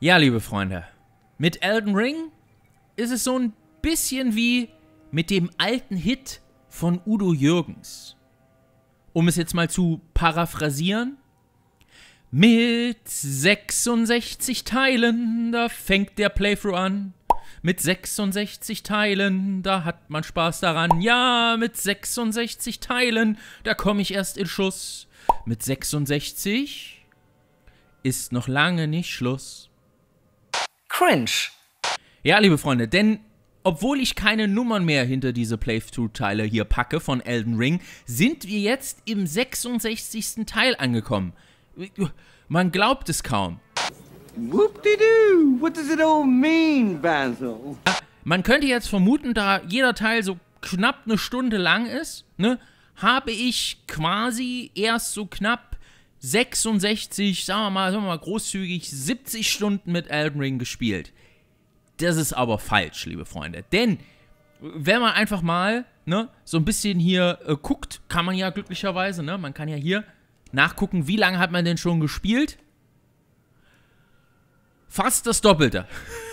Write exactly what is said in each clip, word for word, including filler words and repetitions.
Ja, liebe Freunde, mit Elden Ring ist es so ein bisschen wie mit dem alten Hit von Udo Jürgens. Um es jetzt mal zu paraphrasieren. Mit sechsundsechzig Teilen, da fängt der Playthrough an. Mit sechsundsechzig Teilen, da hat man Spaß daran. Ja, mit sechsundsechzig Teilen, da komme ich erst in Schuss. Mit sechsundsechzig ist noch lange nicht Schluss. Cringe. Ja, liebe Freunde, denn obwohl ich keine Nummern mehr hinter diese Playthrough-Teile hier packe von Elden Ring, sind wir jetzt im sechsundsechzigsten Teil angekommen. Man glaubt es kaum. Whoop-de-doo! What does it all mean, Basil? Man könnte jetzt vermuten, da jeder Teil so knapp eine Stunde lang ist, ne, habe ich quasi erst so knapp sechsundsechzig, sagen wir mal, sagen wir mal großzügig, siebzig Stunden mit Elden Ring gespielt. Das ist aber falsch, liebe Freunde. Denn, wenn man einfach mal, ne, so ein bisschen hier äh, guckt, kann man ja glücklicherweise, ne, man kann ja hier nachgucken, wie lange hat man denn schon gespielt? Fast das Doppelte.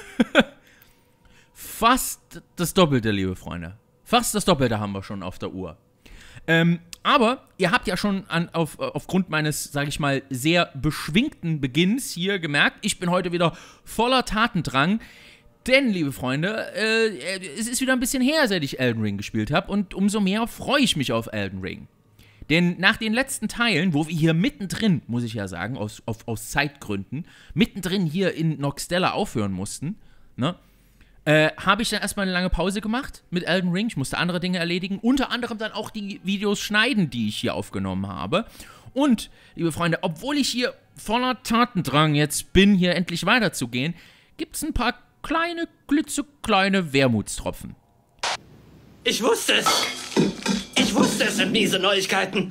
Fast das Doppelte, liebe Freunde. Fast das Doppelte haben wir schon auf der Uhr. Ähm, aber ihr habt ja schon an, auf, aufgrund meines, sage ich mal, sehr beschwingten Beginns hier gemerkt, ich bin heute wieder voller Tatendrang. Denn, liebe Freunde, äh, es ist wieder ein bisschen her, seit ich Elden Ring gespielt habe. Und umso mehr freue ich mich auf Elden Ring. Denn nach den letzten Teilen, wo wir hier mittendrin, muss ich ja sagen, aus, auf, aus Zeitgründen, mittendrin hier in Nokstella aufhören mussten, ne, äh, habe ich dann erstmal eine lange Pause gemacht mit Elden Ring. Ich musste andere Dinge erledigen, unter anderem dann auch die Videos schneiden, die ich hier aufgenommen habe. Und, liebe Freunde, obwohl ich hier voller Tatendrang jetzt bin, hier endlich weiterzugehen, gibt es ein paar kleine, klitzekleine Wermutstropfen. Ich wusste es! Ich wusste, es sind miese Neuigkeiten.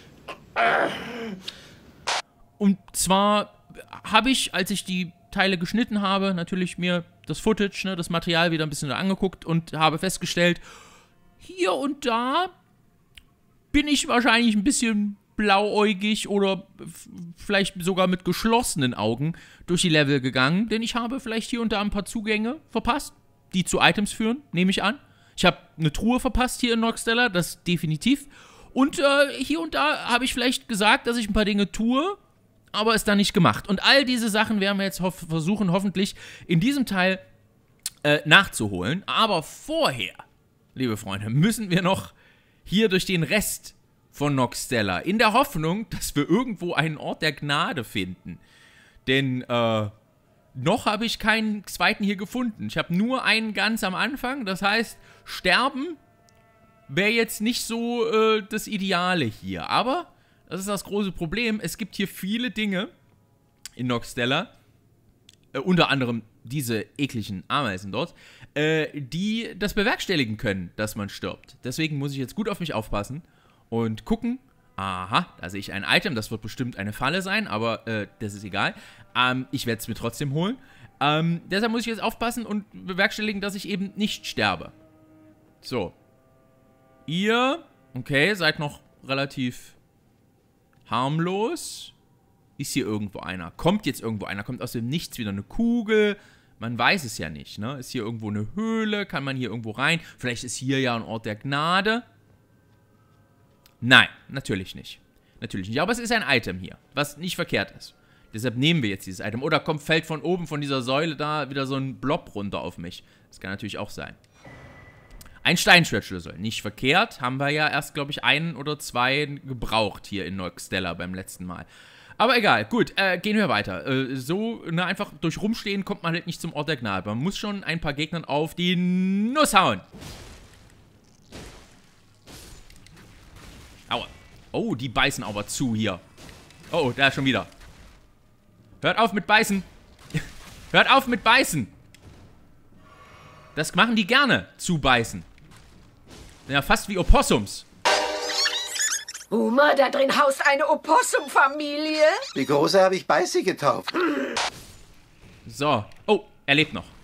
Und zwar habe ich, als ich die Teile geschnitten habe, natürlich mir das Footage, ne, das Material wieder ein bisschen angeguckt und habe festgestellt, hier und da bin ich wahrscheinlich ein bisschen blauäugig oder vielleicht sogar mit geschlossenen Augen durch die Level gegangen, denn ich habe vielleicht hier und da ein paar Zugänge verpasst, die zu Items führen, nehme ich an. Ich habe eine Truhe verpasst hier in Nokstella, das definitiv. Und äh, hier und da habe ich vielleicht gesagt, dass ich ein paar Dinge tue, aber es dann nicht gemacht. Und all diese Sachen werden wir jetzt ho versuchen, hoffentlich in diesem Teil äh, nachzuholen. Aber vorher, liebe Freunde, müssen wir noch hier durch den Rest von Nokstella, in der Hoffnung, dass wir irgendwo einen Ort der Gnade finden. Denn, äh, noch habe ich keinen zweiten hier gefunden. Ich habe nur einen ganz am Anfang. Das heißt, sterben wäre jetzt nicht so äh, das Ideale hier. Aber, das ist das große Problem, es gibt hier viele Dinge in Nokstella, äh, unter anderem diese ekligen Ameisen dort, äh, die das bewerkstelligen können, dass man stirbt. Deswegen muss ich jetzt gut auf mich aufpassen und gucken. Aha, da sehe ich ein Item, das wird bestimmt eine Falle sein, aber äh, das ist egal. Ähm, ich werde es mir trotzdem holen. Ähm, deshalb muss ich jetzt aufpassen und bewerkstelligen, dass ich eben nicht sterbe. So. Ihr, okay, seid noch relativ harmlos. Ist hier irgendwo einer? Kommt jetzt irgendwo einer? Kommt aus dem Nichts wieder eine Kugel? Man weiß es ja nicht, ne? Ist hier irgendwo eine Höhle? Kann man hier irgendwo rein? Vielleicht ist hier ja ein Ort der Gnade. Nein, natürlich nicht. Natürlich nicht. Aber es ist ein Item hier, was nicht verkehrt ist. Deshalb nehmen wir jetzt dieses Item. Oder kommt, fällt von oben, von dieser Säule da wieder so ein Blob runter auf mich. Das kann natürlich auch sein. Ein Steinschwertschlüssel. Nicht verkehrt. Haben wir ja erst, glaube ich, einen oder zwei gebraucht hier in Nokstella beim letzten Mal. Aber egal. Gut, äh, gehen wir weiter. Äh, so, ne, einfach durch Rumstehen kommt man halt nicht zum Ort der Gnade. Man muss schon ein paar Gegnern auf die Nuss hauen. Aua. Oh, die beißen aber zu hier. Oh, da ist schon wieder. Hört auf mit Beißen. Hört auf mit Beißen. Das machen die gerne, zu beißen. Ja, fast wie Opossums. Uma, da drin haust eine Opossum-Familie. Die Große habe ich Beißi getauft. So. Oh, er lebt noch.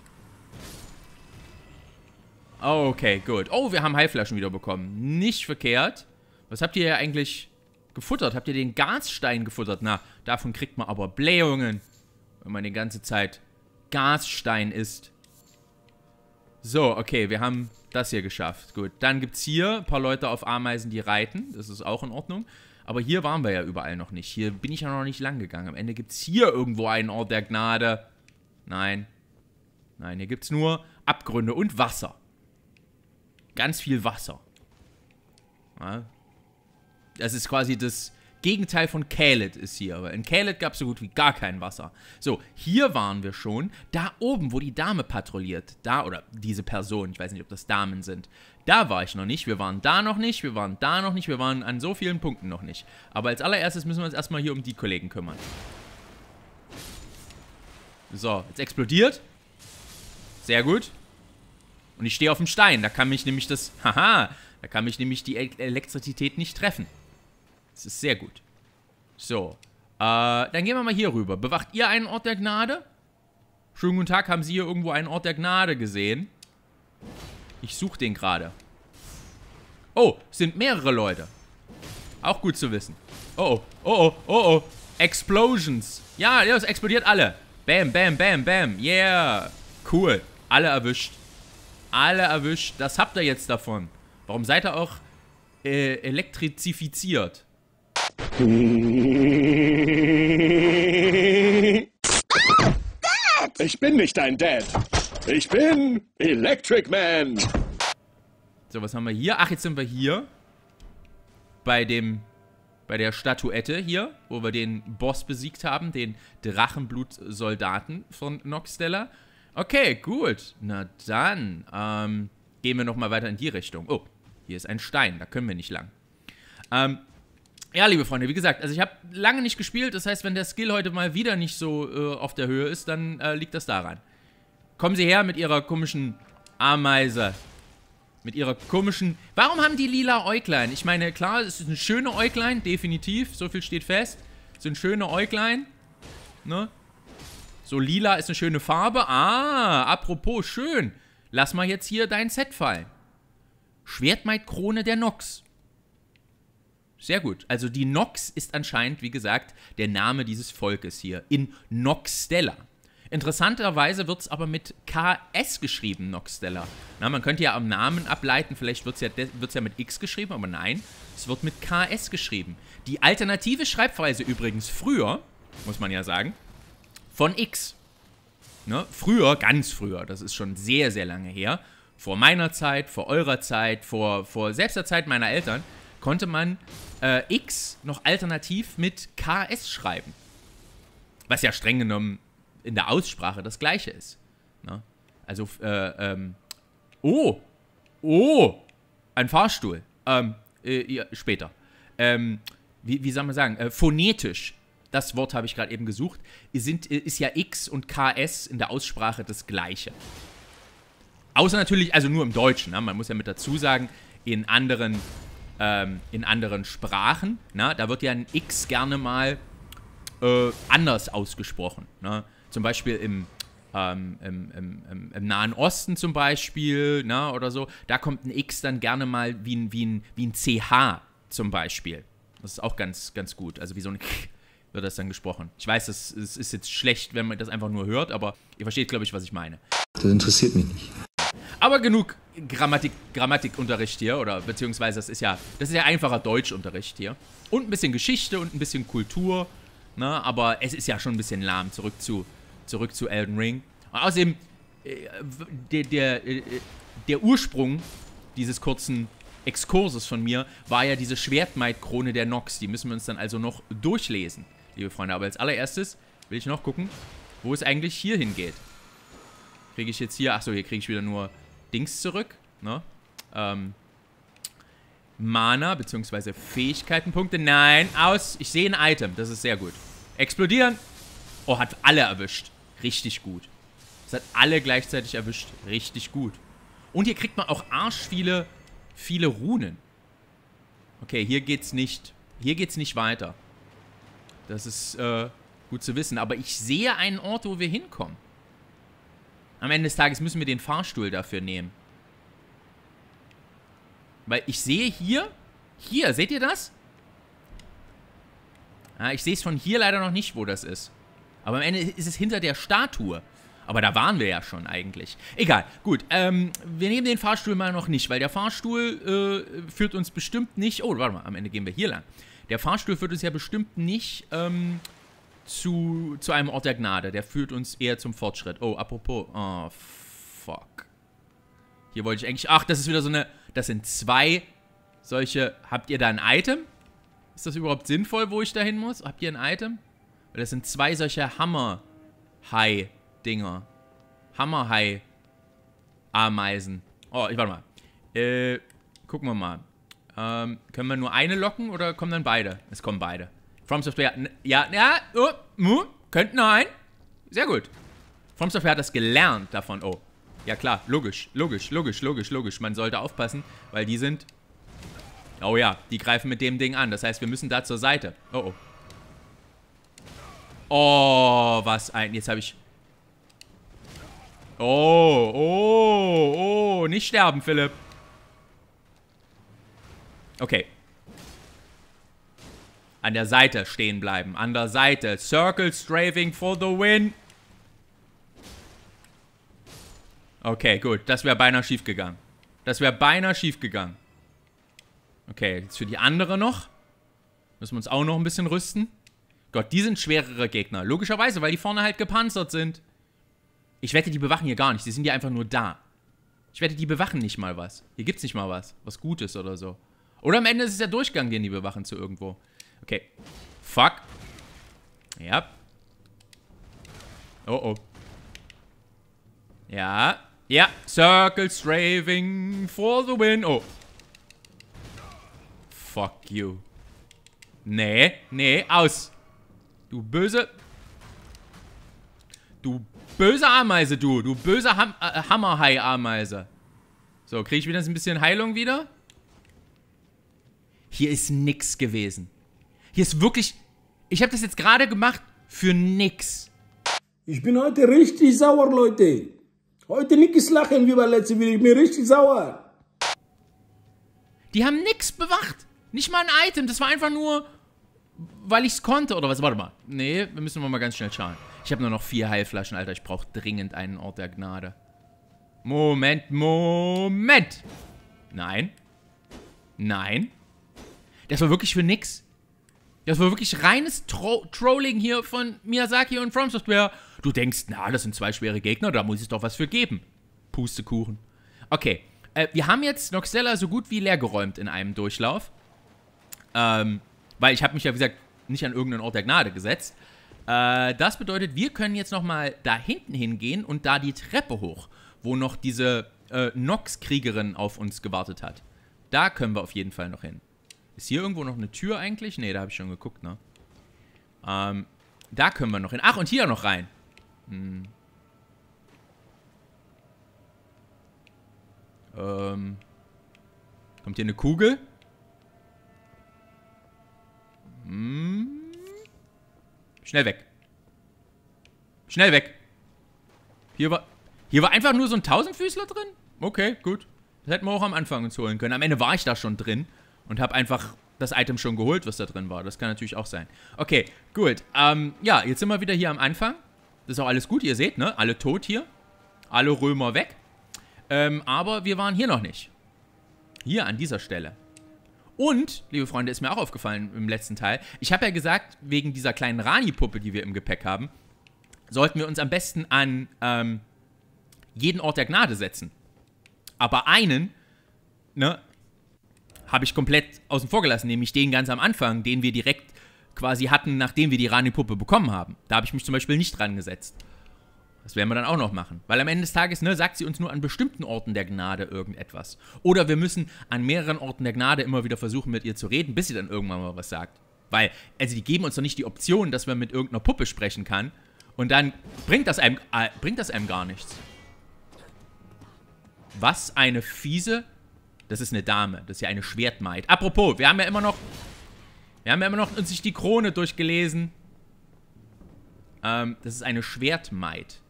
Okay, gut. Oh, wir haben Heilflaschen wieder bekommen. Nicht verkehrt. Was habt ihr ja eigentlich gefuttert? Habt ihr den Gasstein gefuttert? Na, davon kriegt man aber Blähungen, wenn man die ganze Zeit Gasstein ist. So, okay, wir haben das hier geschafft. Gut, dann gibt es hier ein paar Leute auf Ameisen, die reiten. Das ist auch in Ordnung. Aber hier waren wir ja überall noch nicht. Hier bin ich ja noch nicht lang gegangen. Am Ende gibt es hier irgendwo einen Ort der Gnade. Nein. Nein, hier gibt es nur Abgründe und Wasser. Ganz viel Wasser. Ja. Das ist quasi das Gegenteil von Caelid ist hier. Aber in Caelid gab es so gut wie gar kein Wasser. So, hier waren wir schon. Da oben, wo die Dame patrouilliert. Da, oder diese Person. Ich weiß nicht, ob das Damen sind. Da war ich noch nicht. Wir waren da noch nicht. Wir waren da noch nicht. Wir waren an so vielen Punkten noch nicht. Aber als allererstes müssen wir uns erstmal hier um die Kollegen kümmern. So, jetzt explodiert. Sehr gut. Und ich stehe auf dem Stein. Da kann mich nämlich das... Haha. Da kann mich nämlich die Elektrizität nicht treffen. Das ist sehr gut. So. Äh, dann gehen wir mal hier rüber. Bewacht ihr einen Ort der Gnade? Schönen guten Tag. Haben Sie hier irgendwo einen Ort der Gnade gesehen? Ich suche den gerade. Oh, es sind mehrere Leute. Auch gut zu wissen. Oh, oh, oh, oh, oh. Explosions. Ja, ja, es explodiert alle. Bam, bam, bam, bam. Yeah. Cool. Alle erwischt. Alle erwischt. Das habt ihr jetzt davon. Warum seid ihr auch äh, elektrifiziert? Ich bin nicht dein Dad. Ich bin Electric Man. So, was haben wir hier? Ach, jetzt sind wir hier. Bei dem... Bei der Statuette hier, wo wir den Boss besiegt haben. Den Drachenblut-Soldaten von Noxtella. Okay, gut. Na dann, ähm... gehen wir nochmal weiter in die Richtung. Oh, hier ist ein Stein. Da können wir nicht lang. Ähm... Ja, liebe Freunde, wie gesagt, also ich habe lange nicht gespielt. Das heißt, wenn der Skill heute mal wieder nicht so äh, auf der Höhe ist, dann äh, liegt das daran. Kommen Sie her mit Ihrer komischen Ameise. Mit Ihrer komischen... Warum haben die lila Äuglein? Ich meine, klar, es ist eine schöne Äuglein, definitiv. So viel steht fest. Es sind schöne Äuglein. Ne? So lila ist eine schöne Farbe. Ah, apropos, schön. Lass mal jetzt hier dein Set fallen. Schwertmaid-Krone der Nox. Sehr gut. Also die Nox ist anscheinend, wie gesagt, der Name dieses Volkes hier. In Noxtella. Interessanterweise wird es aber mit K S geschrieben, Noxtella. Na, man könnte ja am Namen ableiten, vielleicht wird es ja, wird's ja mit X geschrieben, aber nein, es wird mit K S geschrieben. Die alternative Schreibweise übrigens früher, muss man ja sagen, von X. Ne? Früher, ganz früher, das ist schon sehr, sehr lange her, vor meiner Zeit, vor eurer Zeit, vor, vor selbst der Zeit meiner Eltern, konnte man äh, X noch alternativ mit K S schreiben. Was ja streng genommen in der Aussprache das gleiche ist. Ne? Also, äh, ähm, oh, oh, ein Fahrstuhl. Ähm, äh, ja, später. Ähm, wie, wie soll man sagen? Äh, phonetisch, das Wort habe ich gerade eben gesucht, sind, ist ja X und K S in der Aussprache das gleiche. Außer natürlich, also nur im Deutschen, ne? Man muss ja mit dazu sagen, in anderen, ähm, in anderen Sprachen, na, da wird ja ein X gerne mal äh, anders ausgesprochen, ne? Zum Beispiel im, ähm, im, im, im, im Nahen Osten zum Beispiel, na, oder so, da kommt ein X dann gerne mal wie ein, wie ein, wie ein C H zum Beispiel. Das ist auch ganz, ganz gut, also wie so ein K wird das dann gesprochen. Ich weiß, das, das ist jetzt schlecht, wenn man das einfach nur hört, aber ihr versteht, glaube ich, was ich meine. Das interessiert mich nicht. Aber genug Grammatik, Grammatikunterricht hier, oder beziehungsweise das ist ja, das ist ja einfacher Deutschunterricht hier. Und ein bisschen Geschichte und ein bisschen Kultur, ne, aber es ist ja schon ein bisschen lahm, zurück zu, zurück zu Elden Ring. Und außerdem, äh, der, der, äh, der Ursprung dieses kurzen Exkurses von mir war ja diese Schwertmaid-Krone der Nox. Die müssen wir uns dann also noch durchlesen, liebe Freunde. Aber als allererstes will ich noch gucken, wo es eigentlich hier hingeht. Kriege ich jetzt hier, achso, hier kriege ich wieder nur Dings zurück, ne? Ähm, Mana, beziehungsweise Fähigkeitenpunkte. Nein, aus. Ich sehe ein Item, das ist sehr gut. Explodieren. Oh, hat alle erwischt. Richtig gut. Es hat alle gleichzeitig erwischt. Richtig gut. Und hier kriegt man auch arsch viele, viele Runen. Okay, hier geht's nicht, hier geht's nicht weiter. Das ist äh, gut zu wissen. Aber ich sehe einen Ort, wo wir hinkommen. Am Ende des Tages müssen wir den Fahrstuhl dafür nehmen. Weil ich sehe hier, hier, seht ihr das? Ah, ich sehe es von hier leider noch nicht, wo das ist. Aber am Ende ist es hinter der Statue. Aber da waren wir ja schon eigentlich. Egal, gut. Ähm, wir nehmen den Fahrstuhl mal noch nicht, weil der Fahrstuhl äh, führt uns bestimmt nicht... Oh, warte mal, am Ende gehen wir hier lang. Der Fahrstuhl führt uns ja bestimmt nicht ähm, zu, zu einem Ort der Gnade. Der führt uns eher zum Fortschritt. Oh, apropos... Oh, fuck. Hier wollte ich eigentlich... Ach, das ist wieder so eine... Das sind zwei solche... Habt ihr da ein Item? Ist das überhaupt sinnvoll, wo ich da hin muss? Habt ihr ein Item? Weil das sind zwei solche Hammer-Hai... Dinger. Hammerhai-Ameisen. Oh, ich warte mal. Äh, gucken wir mal. Ähm, können wir nur eine locken oder kommen dann beide? Es kommen beide. From Software, ja, ja, oh, uh, könnten nein. Sehr gut. From Software hat das gelernt davon. Oh, ja klar, logisch, logisch, logisch, logisch, logisch. Man sollte aufpassen, weil die sind... Oh ja, die greifen mit dem Ding an. Das heißt, wir müssen da zur Seite. Oh, oh. Oh, was ein... Jetzt habe ich... Oh, oh, oh. Nicht sterben, Philipp. Okay. An der Seite stehen bleiben. An der Seite. Circle strafing for the win. Okay, gut. Das wäre beinahe schief gegangen. Das wäre beinahe schief gegangen. Okay, jetzt für die andere noch. Müssen wir uns auch noch ein bisschen rüsten. Gott, die sind schwerere Gegner. Logischerweise, weil die vorne halt gepanzert sind. Ich wette, die bewachen hier gar nicht. Die sind ja einfach nur da. Ich wette, die bewachen nicht mal was. Hier gibt's nicht mal was. Was Gutes oder so. Oder am Ende ist es der Durchgang, den die bewachen zu irgendwo. Okay. Fuck. Ja. Oh, oh. Ja. Ja. Circle strafing for the win. Oh. Fuck you. Nee. Nee. Aus. Du böse... Du böse Ameise, du. Du böse Ham äh, Hammerhai-Ameise. So, kriege ich wieder ein bisschen Heilung wieder? Hier ist nix gewesen. Hier ist wirklich... Ich habe das jetzt gerade gemacht für nix. Ich bin heute richtig sauer, Leute. Heute nix lachen wie beim letzten Video. Ich bin richtig sauer. Die haben nix bewacht. Nicht mal ein Item. Das war einfach nur, weil ich es konnte oder was. Warte mal. Nee, wir müssen mal ganz schnell schauen. Ich habe nur noch vier Heilflaschen, Alter. Ich brauche dringend einen Ort der Gnade. Moment, Moment. Nein. Nein. Das war wirklich für nix. Das war wirklich reines Tro Trolling hier von Miyazaki und From Software. Du denkst, na, das sind zwei schwere Gegner, da muss es doch was für geben. Pustekuchen. Okay, äh, wir haben jetzt Noxella so gut wie leer geräumt in einem Durchlauf. Ähm, weil ich habe mich ja, wie gesagt, nicht an irgendeinen Ort der Gnade gesetzt. Äh, das bedeutet, wir können jetzt nochmal da hinten hingehen und da die Treppe hoch, wo noch diese äh, Nox-Kriegerin auf uns gewartet hat. Da können wir auf jeden Fall noch hin. Ist hier irgendwo noch eine Tür eigentlich? Ne, da habe ich schon geguckt, ne? Ähm, da können wir noch hin. Ach, und hier noch rein. Hm. Ähm. Kommt hier eine Kugel? Hm. Schnell weg. Schnell weg. Hier war... Hier war einfach nur so ein Tausendfüßler drin? Okay, gut. Das hätten wir auch am Anfang uns holen können. Am Ende war ich da schon drin. Und habe einfach das Item schon geholt, was da drin war. Das kann natürlich auch sein. Okay, gut. Ähm, ja, jetzt sind wir wieder hier am Anfang. Das ist auch alles gut, ihr seht, ne? Alle tot hier. Alle Römer weg. Ähm, aber wir waren hier noch nicht. Hier an dieser Stelle. Und, liebe Freunde, ist mir auch aufgefallen im letzten Teil. Ich habe ja gesagt, wegen dieser kleinen Rani-Puppe, die wir im Gepäck haben, sollten wir uns am besten an ähm, jeden Ort der Gnade setzen. Aber einen, ne, habe ich komplett außen vor gelassen, nämlich den ganz am Anfang, den wir direkt quasi hatten, nachdem wir die Rani-Puppe bekommen haben. Da habe ich mich zum Beispiel nicht dran gesetzt. Das werden wir dann auch noch machen. Weil am Ende des Tages, ne, sagt sie uns nur an bestimmten Orten der Gnade irgendetwas. Oder wir müssen an mehreren Orten der Gnade immer wieder versuchen, mit ihr zu reden, bis sie dann irgendwann mal was sagt. Weil, also die geben uns doch nicht die Option, dass man mit irgendeiner Puppe sprechen kann. Und dann bringt das einem, äh, bringt das einem gar nichts. Was eine fiese... Das ist eine Dame. Das ist ja eine Schwertmaid. Apropos, wir haben ja immer noch... Wir haben ja immer noch uns nicht die Krone durchgelesen. Ähm, das ist eine Schwertmaid.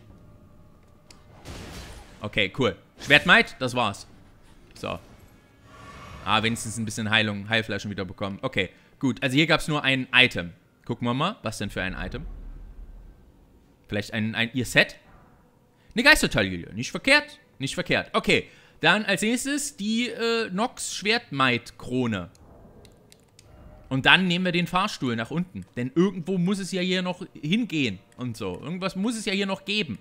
Okay, cool. Schwertmaid, das war's. So. Ah, wenigstens ein bisschen Heilung, Heilflaschen wieder bekommen. Okay, gut. Also hier gab's nur ein Item. Gucken wir mal. Was denn für ein Item? Vielleicht ein, ein ihr Set? Eine Geistertaille, nicht verkehrt, nicht verkehrt. Okay, dann als nächstes die äh, Nox Schwertmaid-Krone. Und dann nehmen wir den Fahrstuhl nach unten. Denn irgendwo muss es ja hier noch hingehen und so. Irgendwas muss es ja hier noch geben.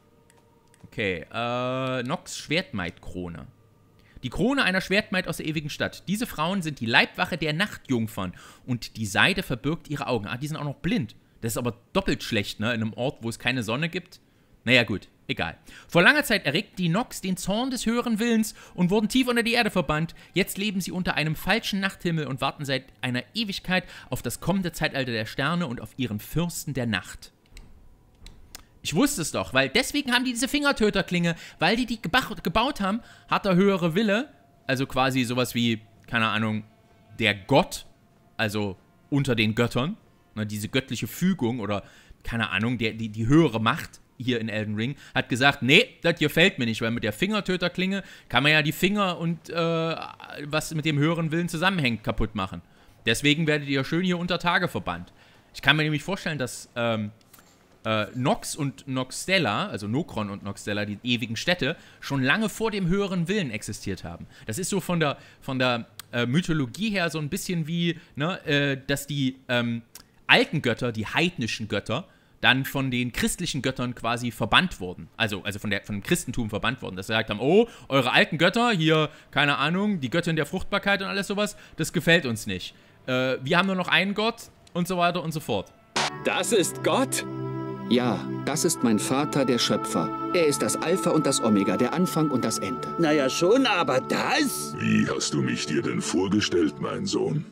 Okay, äh, Nox Schwertmaid-Krone. Die Krone einer Schwertmaid aus der ewigen Stadt. Diese Frauen sind die Leibwache der Nachtjungfern. Und die Seide verbirgt ihre Augen. Ah, die sind auch noch blind. Das ist aber doppelt schlecht, ne? In einem Ort, wo es keine Sonne gibt. Naja, gut. Egal. Vor langer Zeit erregten die Nox den Zorn des höheren Willens und wurden tief unter die Erde verbannt. Jetzt leben sie unter einem falschen Nachthimmel und warten seit einer Ewigkeit auf das kommende Zeitalter der Sterne und auf ihren Fürsten der Nacht. Ich wusste es doch, weil deswegen haben die diese Fingertöterklinge, weil die die geba- gebaut haben, hat der höhere Wille, also quasi sowas wie, keine Ahnung, der Gott, also unter den Göttern, ne, diese göttliche Fügung oder, keine Ahnung, der, die, die höhere Macht hier in Elden Ring, hat gesagt, nee, das gefällt mir nicht, weil mit der Fingertöterklinge kann man ja die Finger und äh, was mit dem höheren Willen zusammenhängt, kaputt machen. Deswegen werdet ihr schön hier unter Tage verbannt. Ich kann mir nämlich vorstellen, dass ähm, äh, Nox und Noxtella, also Nokron und Noxtella, die ewigen Städte, schon lange vor dem höheren Willen existiert haben. Das ist so von der, von der äh, Mythologie her so ein bisschen wie, ne, äh, dass die ähm, alten Götter, die heidnischen Götter, dann von den christlichen Göttern quasi verbannt wurden. Also, also von, der, von dem Christentum verbannt wurden. Dass sie gesagt haben, oh, eure alten Götter, hier, keine Ahnung, die Göttin der Fruchtbarkeit und alles sowas, das gefällt uns nicht. Äh, wir haben nur noch einen Gott und so weiter und so fort. Das ist Gott? Ja, das ist mein Vater, der Schöpfer. Er ist das Alpha und das Omega, der Anfang und das Ende. Naja schon, aber das? Wie hast du mich dir denn vorgestellt, mein Sohn?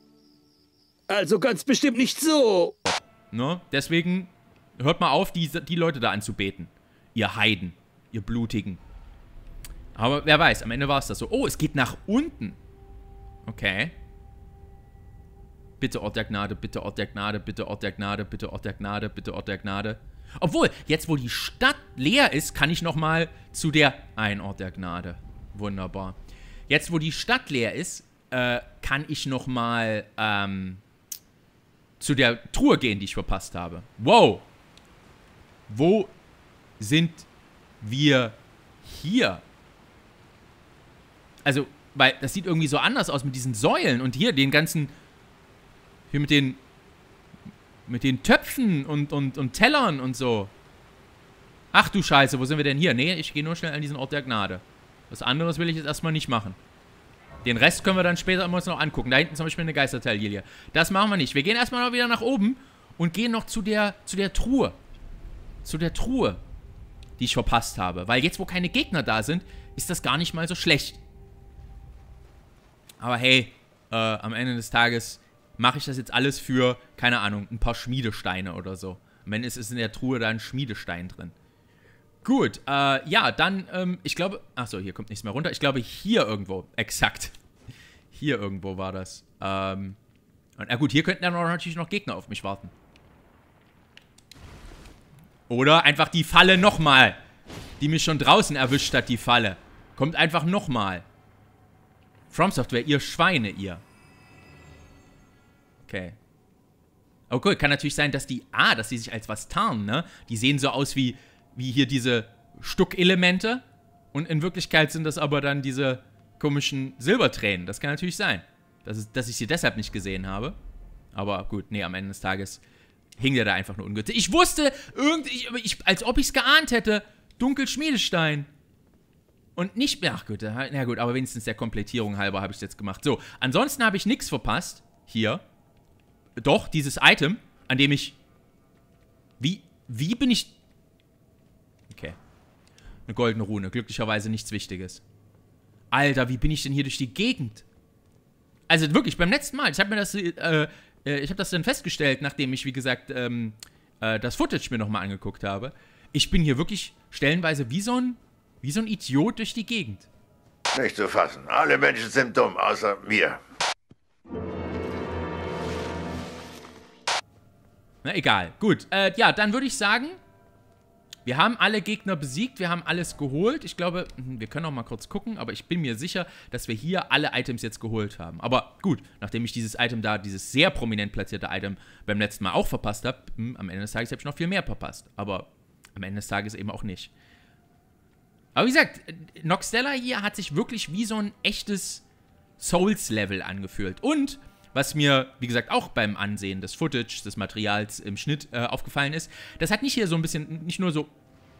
Also ganz bestimmt nicht so. Ne? Deswegen hört mal auf, die, die Leute da anzubeten. Ihr Heiden, ihr Blutigen. Aber wer weiß, am Ende war es das so. Oh, es geht nach unten. Okay. Bitte Ort der Gnade, bitte Ort der Gnade, bitte Ort der Gnade, bitte Ort der Gnade, bitte Ort der Gnade. Obwohl, jetzt wo die Stadt leer ist, kann ich nochmal zu der... Ein Ort der Gnade. Wunderbar. Jetzt wo die Stadt leer ist, äh, kann ich nochmal ähm, zu der Truhe gehen, die ich verpasst habe. Wow. Wo sind wir hier? Also, weil das sieht irgendwie so anders aus mit diesen Säulen und hier den ganzen... Hier mit den... Mit den Töpfen und, und, und Tellern und so. Ach du Scheiße, wo sind wir denn hier? Nee, ich gehe nur schnell an diesen Ort der Gnade. Was anderes will ich jetzt erstmal nicht machen. Den Rest können wir dann später uns noch angucken. Da hinten zum Beispiel eine Geistertaille. Das machen wir nicht. Wir gehen erstmal noch wieder nach oben und gehen noch zu der, zu der Truhe. Zu der Truhe, die ich verpasst habe. Weil jetzt, wo keine Gegner da sind, ist das gar nicht mal so schlecht. Aber hey, äh, am Ende des Tages mache ich das jetzt alles für, keine Ahnung, ein paar Schmiedesteine oder so. Und wenn es ist in der Truhe da ein Schmiedestein drin. Gut, äh, ja, dann, ähm, ich glaube, achso, hier kommt nichts mehr runter. Ich glaube, hier irgendwo, exakt. Hier irgendwo war das. Ähm, und, na gut, hier könnten dann auch natürlich noch Gegner auf mich warten. Oder einfach die Falle nochmal, die mich schon draußen erwischt hat, die Falle. Kommt einfach nochmal. From Software, ihr Schweine, ihr. Okay. Oh cool, kann natürlich sein, dass die, ah, dass die sich als was tarnen, ne? Die sehen so aus wie, wie hier diese Stuckelemente. Und in Wirklichkeit sind das aber dann diese komischen Silbertränen. Das kann natürlich sein. Dass, es, dass ich sie deshalb nicht gesehen habe. Aber gut, nee, am Ende des Tages hing der da einfach nur ungünstig. Ich wusste, irgendwie, ich, ich, als ob ich es geahnt hätte. Dunkelschmiedestein. Und nicht mehr, ach gut, na gut, aber wenigstens der Komplettierung halber habe ich es jetzt gemacht. So, ansonsten habe ich nichts verpasst. Hier. Doch, dieses Item, an dem ich... Wie, wie bin ich... Okay. Eine goldene Rune, glücklicherweise nichts Wichtiges. Alter, wie bin ich denn hier durch die Gegend? Also wirklich, beim letzten Mal, ich habe mir das... Äh, ich habe das dann festgestellt, nachdem ich, wie gesagt, ähm, äh, das Footage mir nochmal angeguckt habe. Ich bin hier wirklich stellenweise wie so ein, wie so ein Idiot durch die Gegend. Nicht zu fassen. Alle Menschen sind dumm, außer mir. Na, egal. Gut. Äh, ja, dann würde ich sagen, wir haben alle Gegner besiegt. Wir haben alles geholt. Ich glaube, wir können auch mal kurz gucken, aber ich bin mir sicher, dass wir hier alle Items jetzt geholt haben. Aber gut, nachdem ich dieses Item da, dieses sehr prominent platzierte Item beim letzten Mal auch verpasst habe, am Ende des Tages habe ich noch viel mehr verpasst. Aber am Ende des Tages eben auch nicht. Aber wie gesagt, Noxtella hier hat sich wirklich wie so ein echtes Souls-Level angefühlt. Und was mir, wie gesagt, auch beim Ansehen des Footage, des Materials im Schnitt äh, aufgefallen ist, das hat nicht hier so ein bisschen, nicht nur so...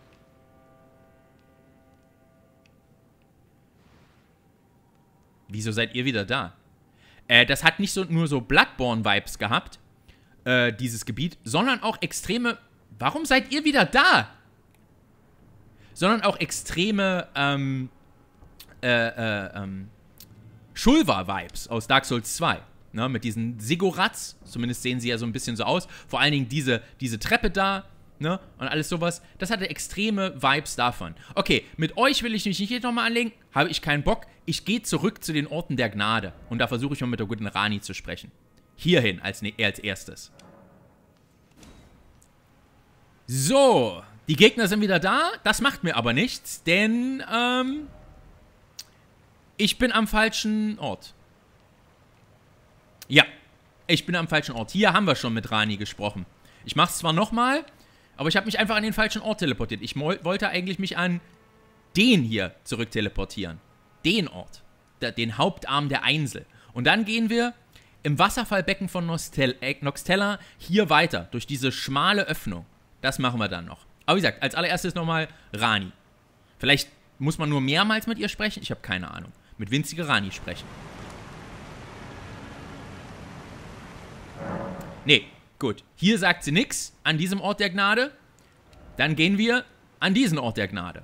Wieso seid ihr wieder da? Äh, das hat nicht so, nur so Bloodborne-Vibes gehabt, äh, dieses Gebiet, sondern auch extreme... Warum seid ihr wieder da? Sondern auch extreme, ähm, äh, äh, ähm, Shulva-Vibes aus Dark Souls zwei. Ne, mit diesen Sigurats, zumindest sehen sie ja so ein bisschen so aus. Vor allen Dingen diese, diese Treppe da, ne, und alles sowas. Das hatte extreme Vibes davon. Okay, mit euch will ich mich nicht nochmal anlegen, habe ich keinen Bock. Ich gehe zurück zu den Orten der Gnade. Und da versuche ich mal mit der guten Ranni zu sprechen. Hierhin als, als erstes. So, die Gegner sind wieder da. Das macht mir aber nichts, denn, ähm, ich bin am falschen Ort. Ja, ich bin am falschen Ort. Hier haben wir schon mit Ranni gesprochen. Ich mache es zwar nochmal, aber ich habe mich einfach an den falschen Ort teleportiert. Ich wollte eigentlich mich an den hier zurück teleportieren. Den Ort. Der, den Hauptarm der Einsel. Und dann gehen wir im Wasserfallbecken von Nostell äh, Noxtella hier weiter. Durch diese schmale Öffnung. Das machen wir dann noch. Aber wie gesagt, als allererstes nochmal Ranni. Vielleicht muss man nur mehrmals mit ihr sprechen. Ich habe keine Ahnung. Mit winziger Ranni sprechen. Nee, gut. Hier sagt sie nix an diesem Ort der Gnade. Dann gehen wir an diesen Ort der Gnade.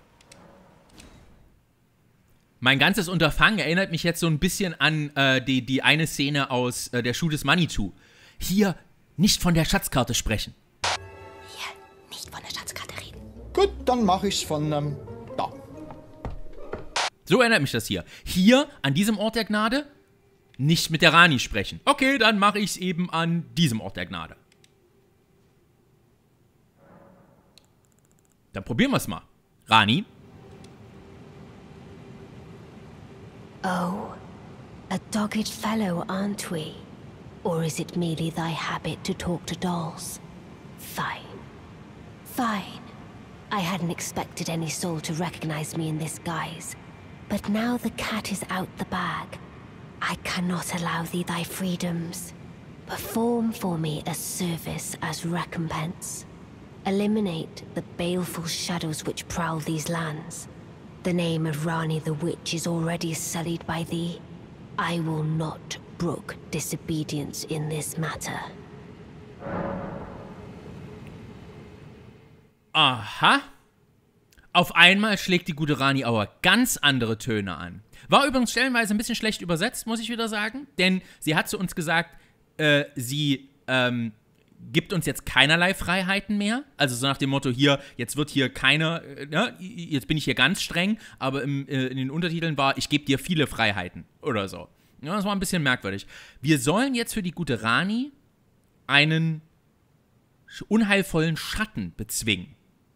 Mein ganzes Unterfangen erinnert mich jetzt so ein bisschen an äh, die, die eine Szene aus äh, der Schuh des Manitou. Hier nicht von der Schatzkarte sprechen. Hier nicht von der Schatzkarte reden. Gut, dann mache ich's von ähm, da. So erinnert mich das hier. Hier, an diesem Ort der Gnade, nicht mit der Ranni sprechen. Okay, dann mache ich es eben an diesem Ort der Gnade. Dann probieren wir es mal. Ranni? Oh, a dogged fellow, aren't we? Or is it merely thy habit to talk to dolls? Fine. Fine. I hadn't expected any soul to recognize me in this guise. But now the cat is out the bag. I cannot allow thee thy freedoms. Perform for me a service as recompense. Eliminate the baleful shadows which prowl these lands. The name of Ranni the Witch is already sullied by thee. I will not brook disobedience in this matter. Aha. Auf einmal schlägt die gute Ranni aber ganz andere Töne an. War übrigens stellenweise ein bisschen schlecht übersetzt, muss ich wieder sagen. Denn sie hat zu uns gesagt, äh, sie ähm, gibt uns jetzt keinerlei Freiheiten mehr. Also so nach dem Motto, hier, jetzt wird hier keine, äh, ne, jetzt bin ich hier ganz streng. Aber im, äh, in den Untertiteln war, ich gebe dir viele Freiheiten oder so. Ja, das war ein bisschen merkwürdig. Wir sollen jetzt für die gute Ranni einen unheilvollen Schatten bezwingen.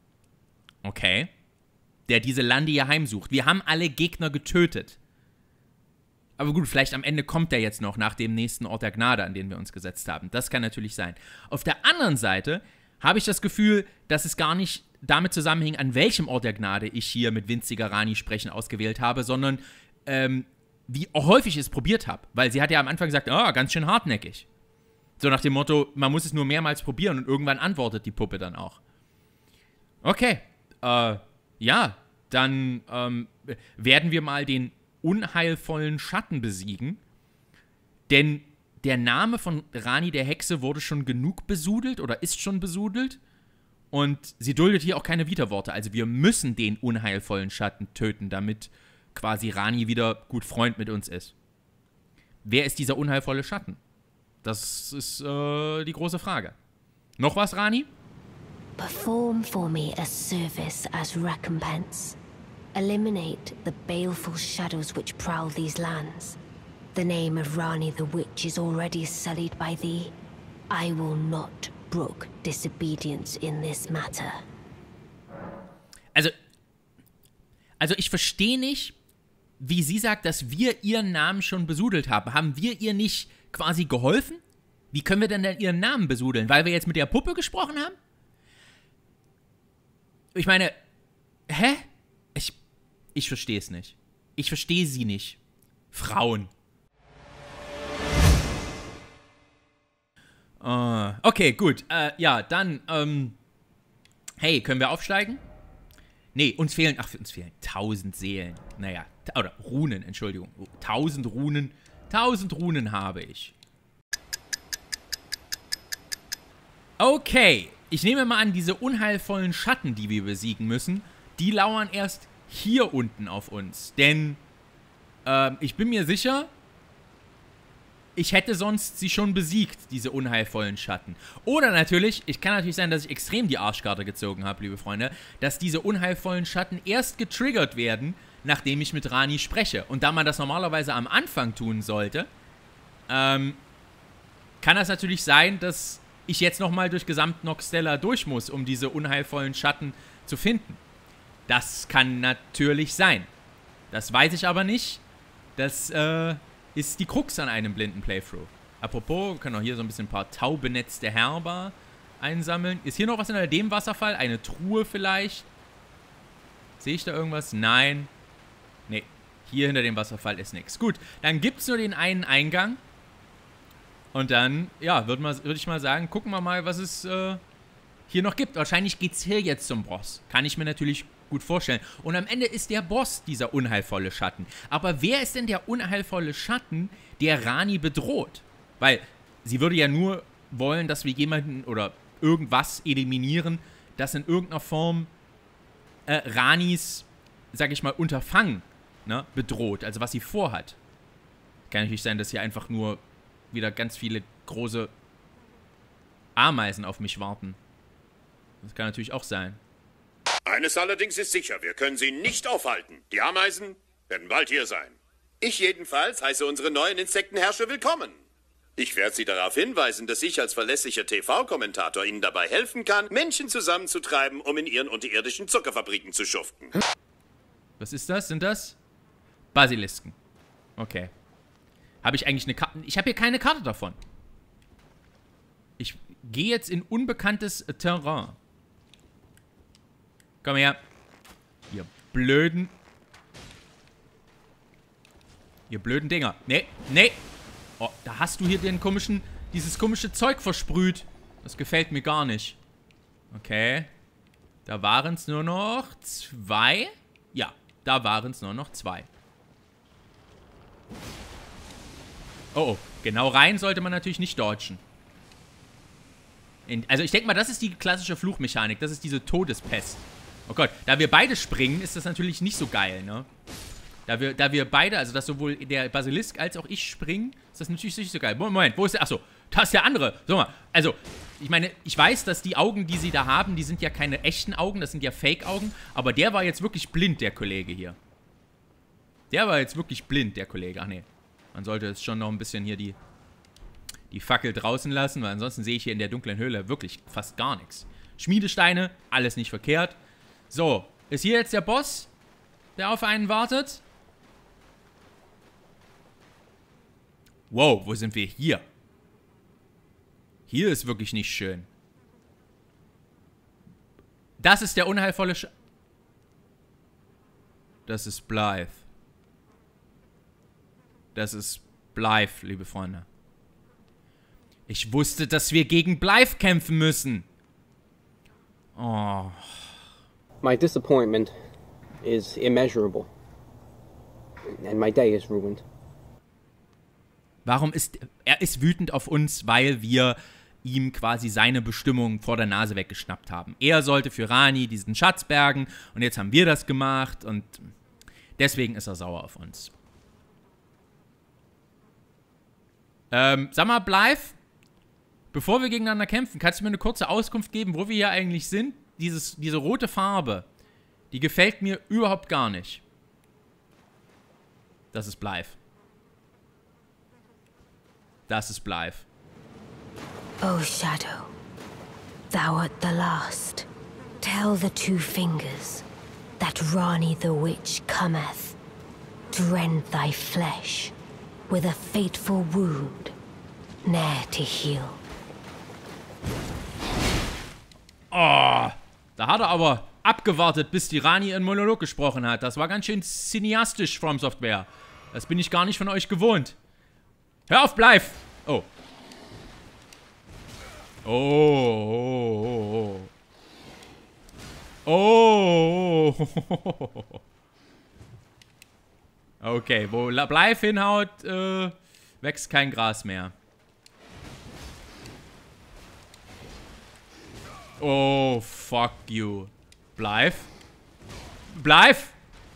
Okay. Der diese Lande hier heimsucht. Wir haben alle Gegner getötet. Aber gut, vielleicht am Ende kommt der jetzt noch nach dem nächsten Ort der Gnade, an den wir uns gesetzt haben. Das kann natürlich sein. Auf der anderen Seite habe ich das Gefühl, dass es gar nicht damit zusammenhängt, an welchem Ort der Gnade ich hier mit winziger Ranni sprechen ausgewählt habe, sondern ähm, wie häufig ich es probiert habe. Weil sie hat ja am Anfang gesagt, ah, oh, ganz schön hartnäckig. So nach dem Motto, man muss es nur mehrmals probieren und irgendwann antwortet die Puppe dann auch. Okay, äh, ja, dann ähm, werden wir mal den unheilvollen Schatten besiegen. Denn der Name von Ranni der Hexe wurde schon genug besudelt oder ist schon besudelt. Und sie duldet hier auch keine Widerworte. Also wir müssen den unheilvollen Schatten töten, damit quasi Ranni wieder gut Freund mit uns ist. Wer ist dieser unheilvolle Schatten? Das ist äh, die große Frage. Noch was, Ranni? Perform for me a service as recompense. Eliminate the baleful shadows which prowl these lands. The name of Ranni the Witch is already sullied by thee. I will not brook disobedience in this matter. Also, also ich verstehe nicht, wie sie sagt, dass wir ihren Namen schon besudelt haben. Haben wir ihr nicht quasi geholfen? Wie können wir denn denn ihren Namen besudeln? Weil wir jetzt mit der Puppe gesprochen haben? Ich meine, hä? Ich, Ich verstehe es nicht. Ich verstehe sie nicht. Frauen. Uh, okay, gut. Uh, ja, dann, ähm... hey, können wir aufsteigen? Nee, uns fehlen... Ach, uns fehlen tausend Seelen. Naja, oder Runen, Entschuldigung. Tausend Runen. Tausend Runen habe ich. Okay. Ich nehme mal an, diese unheilvollen Schatten, die wir besiegen müssen, die lauern erst hier unten auf uns. Denn, ähm, ich bin mir sicher... Ich hätte sonst sie schon besiegt, diese unheilvollen Schatten. Oder natürlich, ich kann natürlich sein, dass ich extrem die Arschkarte gezogen habe, liebe Freunde, dass diese unheilvollen Schatten erst getriggert werden, nachdem ich mit Ranni spreche. Und da man das normalerweise am Anfang tun sollte, ähm, kann das natürlich sein, dass ich jetzt nochmal durch gesamt Noxtella durch muss, um diese unheilvollen Schatten zu finden. Das kann natürlich sein. Das weiß ich aber nicht. Das, äh... ist die Krux an einem blinden Playthrough. Apropos, wir können auch hier so ein bisschen ein paar taubenetzte Herber einsammeln. Ist hier noch was hinter dem Wasserfall? Eine Truhe vielleicht? Sehe ich da irgendwas? Nein. Nee, hier hinter dem Wasserfall ist nichts. Gut, dann gibt es nur den einen Eingang. Und dann, ja, würde würd ich mal sagen, gucken wir mal, was es äh, hier noch gibt. Wahrscheinlich geht es hier jetzt zum Boss. Kann ich mir natürlich gut vorstellen. Und am Ende ist der Boss dieser unheilvolle Schatten. Aber wer ist denn der unheilvolle Schatten, der Ranni bedroht? Weil sie würde ja nur wollen, dass wir jemanden oder irgendwas eliminieren, das in irgendeiner Form äh, Rannis, sag ich mal, Unterfangen, ne, bedroht. Also was sie vorhat. Kann natürlich sein, dass hier einfach nur wieder ganz viele große Ameisen auf mich warten. Das kann natürlich auch sein. Eines allerdings ist sicher, wir können sie nicht aufhalten. Die Ameisen werden bald hier sein. Ich jedenfalls heiße unsere neuen Insektenherrscher willkommen. Ich werde Sie darauf hinweisen, dass ich als verlässlicher T V-Kommentator Ihnen dabei helfen kann, Menschen zusammenzutreiben, um in ihren unterirdischen Zuckerfabriken zu schuften. Was ist das? Sind das? Basilisken. Okay. Habe ich eigentlich eine Karte? Ich habe hier keine Karte davon. Ich gehe jetzt in unbekanntes Terrain. Komm her. Ihr blöden... Ihr blöden Dinger. Nee, nee. Oh, da hast du hier den komischen... Dieses komische Zeug versprüht. Das gefällt mir gar nicht. Okay. Da waren es nur noch zwei. Ja, da waren es nur noch zwei. Oh, oh. Genau rein sollte man natürlich nicht dodgen. In, also ich denke mal, das ist die klassische Fluchmechanik. Das ist diese Todespest. Oh Gott, da wir beide springen, ist das natürlich nicht so geil, ne? Da wir, da wir beide, also dass sowohl der Basilisk als auch ich springen, ist das natürlich nicht so geil. Moment, wo ist der? Achso, da ist der andere. So mal, also, ich meine, ich weiß, dass die Augen, die sie da haben, die sind ja keine echten Augen, das sind ja Fake-Augen. Aber der war jetzt wirklich blind, der Kollege hier. Der war jetzt wirklich blind, der Kollege. Ach nee, man sollte jetzt schon noch ein bisschen hier die, die Fackel draußen lassen, weil ansonsten sehe ich hier in der dunklen Höhle wirklich fast gar nichts. Schmiedesteine, alles nicht verkehrt. So, ist hier jetzt der Boss, der auf einen wartet? Wow, wo sind wir hier? Hier ist wirklich nicht schön. Das ist der unheilvolle Sch... Das ist Blythe. Das ist Blythe, liebe Freunde. Ich wusste, dass wir gegen Blythe kämpfen müssen. Oh... My disappointment is immeasurable. And my day is ruined. Warum ist... Er ist wütend auf uns, weil wir ihm quasi seine Bestimmung vor der Nase weggeschnappt haben. Er sollte für Ranni diesen Schatz bergen und jetzt haben wir das gemacht und deswegen ist er sauer auf uns. Ähm, sag mal, Blythe, bevor wir gegeneinander kämpfen, kannst du mir eine kurze Auskunft geben, wo wir hier eigentlich sind? Dieses, diese rote Farbe, die gefällt mir überhaupt gar nicht. Das ist Blythe. Das ist Blythe. Oh, Shadow, thou art the last. Tell the two fingers that Ranni the Witch cometh to rend thy flesh with a fateful wound, ne'er to heal. Oh, da hat er aber abgewartet, bis die Rani ihren Monolog gesprochen hat. Das war ganz schön cineastisch, From Software. Das bin ich gar nicht von euch gewohnt. Hör auf, bleib! Oh. Oh, oh, oh. Oh. Okay, wo Bleif hinhaut, äh, wächst kein Gras mehr. Oh, fuck you. Bleif. Bleif!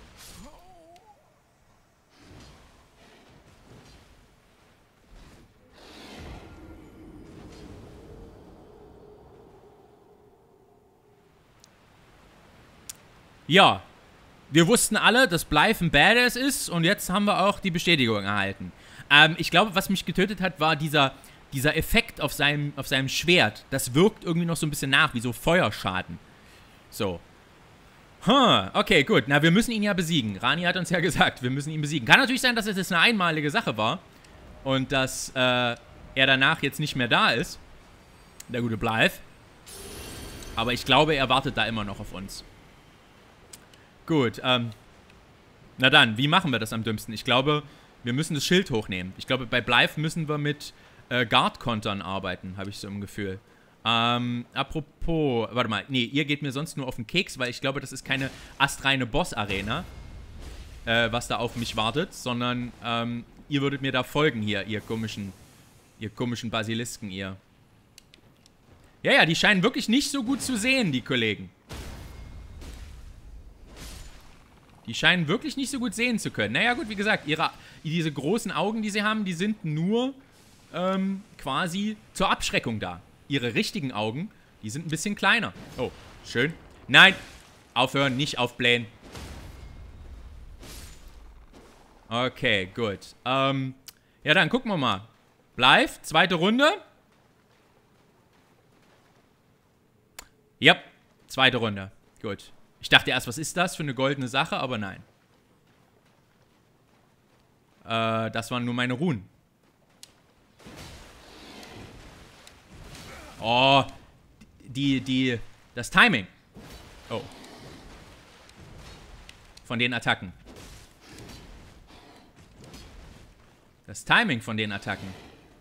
Ja, wir wussten alle, dass Bleif ein Badass ist und jetzt haben wir auch die Bestätigung erhalten. Ähm, ich glaube, was mich getötet hat, war dieser, dieser Effekt auf seinem, auf seinem Schwert. Das wirkt irgendwie noch so ein bisschen nach, wie so Feuerschaden. So. Huh, okay, gut. Na, wir müssen ihn ja besiegen. Rani hat uns ja gesagt, wir müssen ihn besiegen. Kann natürlich sein, dass es jetzt eine einmalige Sache war und dass äh, er danach jetzt nicht mehr da ist. Der gute Bleif. Aber ich glaube, er wartet da immer noch auf uns. Gut, ähm, na dann, wie machen wir das am dümmsten? Ich glaube, wir müssen das Schild hochnehmen. Ich glaube, bei Bleif müssen wir mit äh, Guard-Kontern arbeiten, habe ich so im Gefühl. Ähm, apropos, warte mal, nee, ihr geht mir sonst nur auf den Keks, weil ich glaube, das ist keine astreine Boss-Arena, äh, was da auf mich wartet, sondern, ähm, ihr würdet mir da folgen hier, ihr komischen, ihr komischen Basilisken, ihr. Ja, ja, die scheinen wirklich nicht so gut zu sehen, die Kollegen. Die scheinen wirklich nicht so gut sehen zu können. Naja gut, wie gesagt, ihre, diese großen Augen, die sie haben, die sind nur ähm, quasi zur Abschreckung da. Ihre richtigen Augen, die sind ein bisschen kleiner. Oh, schön. Nein, aufhören, nicht aufblähen. Okay, gut. Ähm, ja dann, gucken wir mal. Bleif, zweite Runde. Ja, zweite Runde. Gut. Ich dachte erst, was ist das für eine goldene Sache, aber nein. Äh, das waren nur meine Runen. Oh, die, die, das Timing. Oh. Von den Attacken. Das Timing von den Attacken.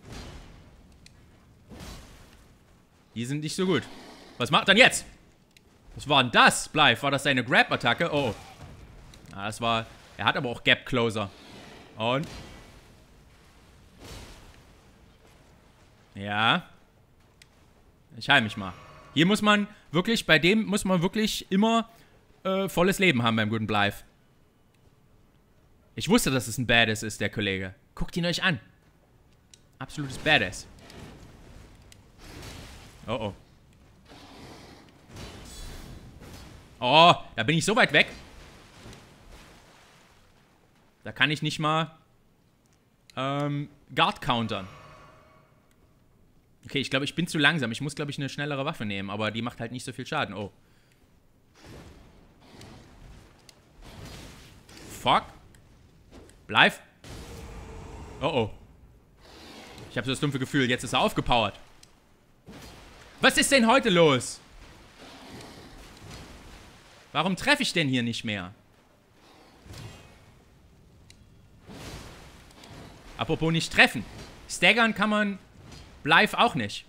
Die sind nicht so gut. Was macht dann jetzt? Was war denn das, Bleif? War das seine Grab-Attacke? Oh. Ah, das war... Er hat aber auch Gap-Closer. Und... Ja. Ich heil mich mal. Hier muss man wirklich... Bei dem muss man wirklich immer äh, volles Leben haben beim guten Bleif. Ich wusste, dass es ein Badass ist, der Kollege. Guckt ihn euch an. Absolutes Badass. Oh, oh. Oh, da bin ich so weit weg. Da kann ich nicht mal ähm, Guard countern. Okay, ich glaube, ich bin zu langsam. Ich muss, glaube ich, eine schnellere Waffe nehmen. Aber die macht halt nicht so viel Schaden. Oh. Fuck. Bleib. Oh, oh. Ich habe so das dumpfe Gefühl, jetzt ist er aufgepowert. Was ist denn heute los? Warum treffe ich denn hier nicht mehr? Apropos nicht treffen. Staggern kann man Bleif auch nicht.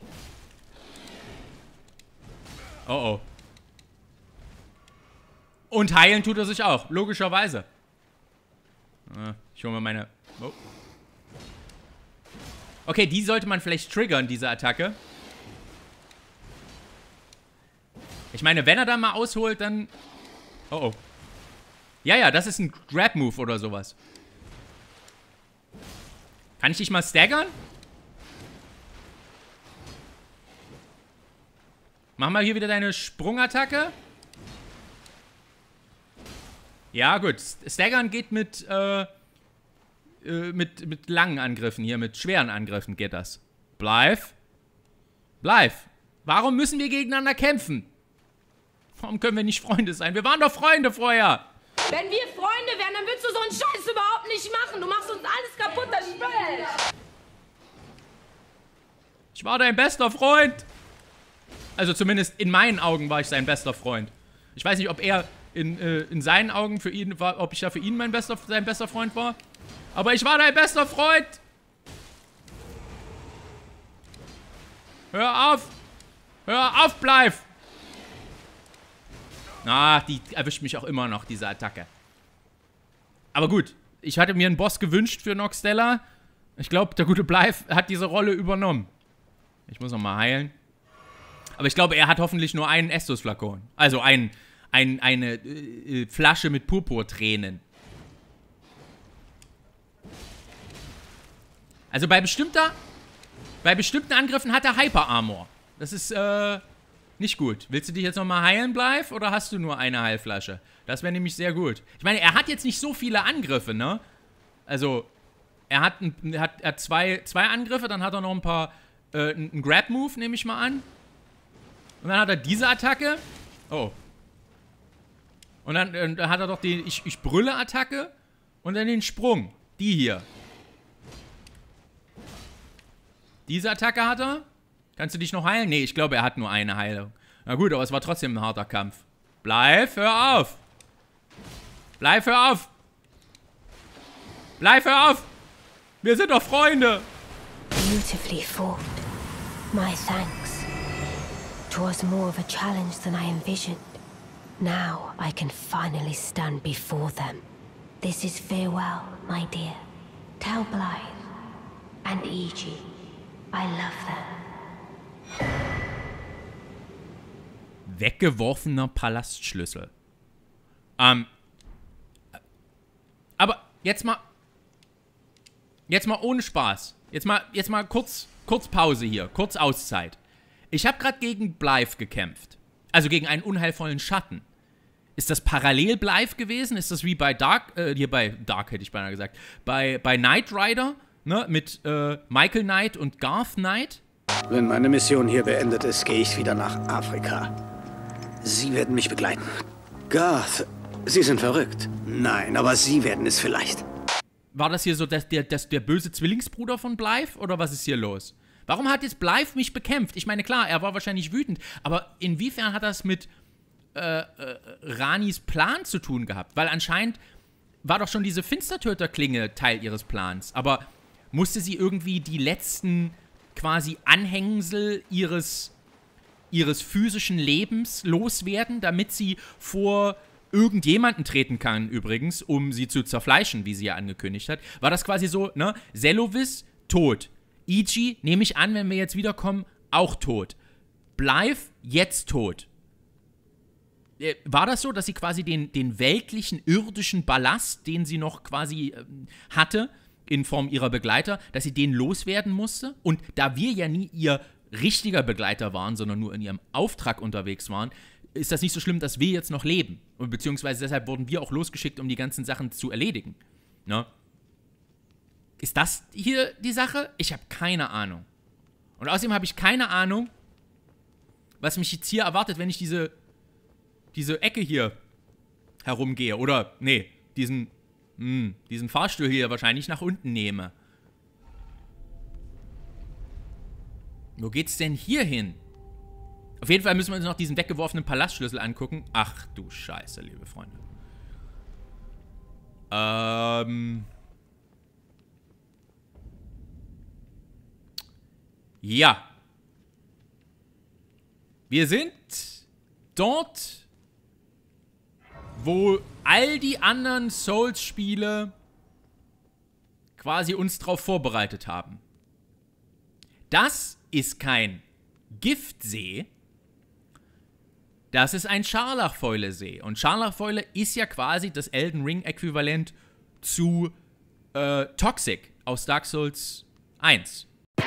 Oh, oh. Und heilen tut er sich auch, logischerweise. Ich hole mir meine... Oh. Okay, die sollte man vielleicht triggern, diese Attacke. Ich meine, wenn er dann mal ausholt, dann... Oh, oh. Ja, ja, das ist ein Grab-Move oder sowas. Kann ich dich mal staggern? Mach mal hier wieder deine Sprungattacke. Ja, gut. Staggern geht mit, äh, äh, mit, mit langen Angriffen hier, mit schweren Angriffen geht das. Bleib. Bleib. Warum müssen wir gegeneinander kämpfen? Warum können wir nicht Freunde sein? Wir waren doch Freunde vorher. Wenn wir Freunde wären, dann würdest du so einen Scheiß überhaupt nicht machen. Du machst uns alles kaputt, das Spiel. Ich war dein bester Freund. Also zumindest in meinen Augen war ich sein bester Freund. Ich weiß nicht, ob er in, äh, in seinen Augen für ihn war, ob ich da für ihn mein bester, sein bester Freund war. Aber ich war dein bester Freund! Hör auf! Hör auf, bleib! Ah, die erwischt mich auch immer noch, diese Attacke. Aber gut, ich hatte mir einen Boss gewünscht für Noxtella. Ich glaube, der gute Blythe hat diese Rolle übernommen. Ich muss noch mal heilen. Aber ich glaube, er hat hoffentlich nur einen Estus-Flakon. Also ein, ein, eine äh, Flasche mit Purpurtränen. Also bei bestimmter, bei bestimmten Angriffen hat er Hyper-Armor. Das ist, äh, nicht gut. Willst du dich jetzt noch mal heilen, Blythe? Oder hast du nur eine Heilflasche? Das wäre nämlich sehr gut. Ich meine, er hat jetzt nicht so viele Angriffe, ne? Also, er hat, ein, er hat, er hat zwei, zwei Angriffe, dann hat er noch ein paar, äh, einen Grab-Move, nehme ich mal an. Und dann hat er diese Attacke. Oh. Und dann, äh, dann hat er doch die Ich, ich brülle-Attacke. Und dann den Sprung. Die hier. Diese Attacke hat er. Kannst du dich noch heilen? Nee, ich glaube, er hat nur eine Heilung. Na gut, aber es war trotzdem ein harter Kampf. Bleib, hör auf! Bleib, hör auf! Bleib, hör auf! Wir sind doch Freunde! Beautifully fought. My thanks. 'Twas more of a challenge than I envisioned. Now I can finally stand before them. This is farewell, my dear. Tell Blythe and Iji I love them. Weggeworfener Palastschlüssel. Ähm. Aber jetzt mal. Jetzt mal ohne Spaß. Jetzt mal, jetzt mal kurz, kurz Pause hier. Kurz Auszeit. Ich habe gerade gegen Blythe gekämpft. Also gegen einen unheilvollen Schatten. Ist das parallel Blythe gewesen? Ist das wie bei Dark, äh, hier bei Dark hätte ich beinahe gesagt. Bei, bei Knight Rider, ne, mit äh, Michael Knight und Garth Knight? Wenn meine Mission hier beendet ist, gehe ich wieder nach Afrika. Sie werden mich begleiten. Garth, Sie sind verrückt. Nein, aber Sie werden es vielleicht. War das hier so dass der, dass der böse Zwillingsbruder von Blythe? Oder was ist hier los? Warum hat jetzt Blythe mich bekämpft? Ich meine, klar, er war wahrscheinlich wütend. Aber inwiefern hat das mit äh, äh, Ranis Plan zu tun gehabt? Weil anscheinend war doch schon diese Finstertöterklinge Teil ihres Plans. Aber musste sie irgendwie die letzten quasi Anhängsel ihres, ihres physischen Lebens loswerden, damit sie vor irgendjemanden treten kann, übrigens, um sie zu zerfleischen, wie sie ja angekündigt hat. War das quasi so, ne? Selovis, tot. Iji, nehme ich an, wenn wir jetzt wiederkommen, auch tot. Blythe, jetzt tot. War das so, dass sie quasi den, den weltlichen, irdischen Ballast, den sie noch quasi ähm, hatte, in Form ihrer Begleiter, dass sie den loswerden musste? Und da wir ja nie ihr richtiger Begleiter waren, sondern nur in ihrem Auftrag unterwegs waren, ist das nicht so schlimm, dass wir jetzt noch leben. Und beziehungsweise deshalb wurden wir auch losgeschickt, um die ganzen Sachen zu erledigen. Ne? Ist das hier die Sache? Ich habe keine Ahnung. Und außerdem habe ich keine Ahnung, was mich jetzt hier erwartet, wenn ich diese, diese Ecke hier herumgehe. Oder, nee, diesen, mh, diesen Fahrstuhl hier wahrscheinlich nach unten nehme. Wo geht's denn hier hin? Auf jeden Fall müssen wir uns noch diesen weggeworfenen Palastschlüssel angucken. Ach du Scheiße, liebe Freunde. Ähm. Ja. Wir sind dort, wo all die anderen Souls-Spiele quasi uns drauf vorbereitet haben. Das ist kein Giftsee. Das ist ein Scharlachfäule-See. Und Scharlachfäule ist ja quasi das Elden Ring-Äquivalent zu äh, Toxic aus Dark Souls eins.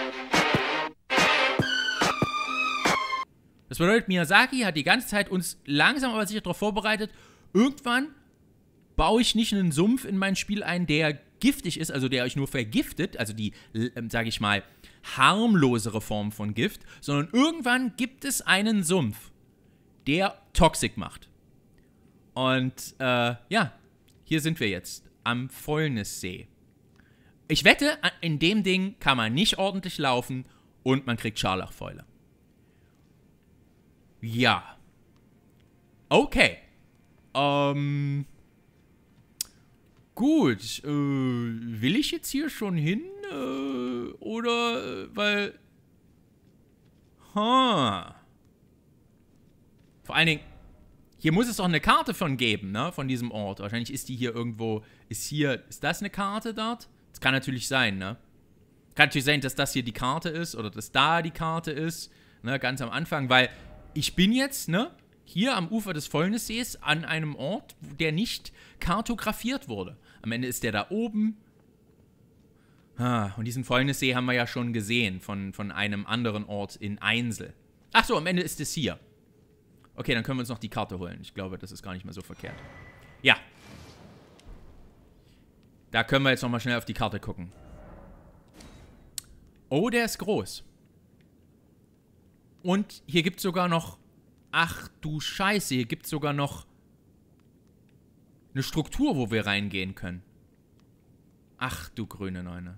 Das bedeutet, Miyazaki hat die ganze Zeit uns langsam aber sicher darauf vorbereitet, irgendwann baue ich nicht einen Sumpf in mein Spiel ein, der giftig ist, also der euch nur vergiftet, also die, äh, sage ich mal, harmlosere Form von Gift, sondern irgendwann gibt es einen Sumpf, der Toxic macht. Und, äh, ja, hier sind wir jetzt, am Fäulnissee. Ich wette, in dem Ding kann man nicht ordentlich laufen und man kriegt Scharlachfäule. Ja. Okay. Ähm. Gut. Äh, will ich jetzt hier schon hin? Äh, oder, äh, weil... Ha. Vor allen Dingen, hier muss es doch eine Karte von geben, ne? Von diesem Ort. Wahrscheinlich ist die hier irgendwo... Ist hier... Ist das eine Karte dort? Das kann natürlich sein, ne? Kann natürlich sein, dass das hier die Karte ist oder dass da die Karte ist, ne? Ganz am Anfang, weil ich bin jetzt, ne? Hier am Ufer des Fäulnissees an einem Ort, der nicht kartografiert wurde. Am Ende ist der da oben. Ah, und diesen Fäulnissee haben wir ja schon gesehen von, von einem anderen Ort in Einsel. Ach so, am Ende ist es hier. Okay, dann können wir uns noch die Karte holen. Ich glaube, das ist gar nicht mehr so verkehrt. Ja. Da können wir jetzt nochmal schnell auf die Karte gucken. Oh, der ist groß. Und hier gibt es sogar noch... Ach du Scheiße, hier gibt es sogar noch eine Struktur, wo wir reingehen können. Ach du grüne Neune.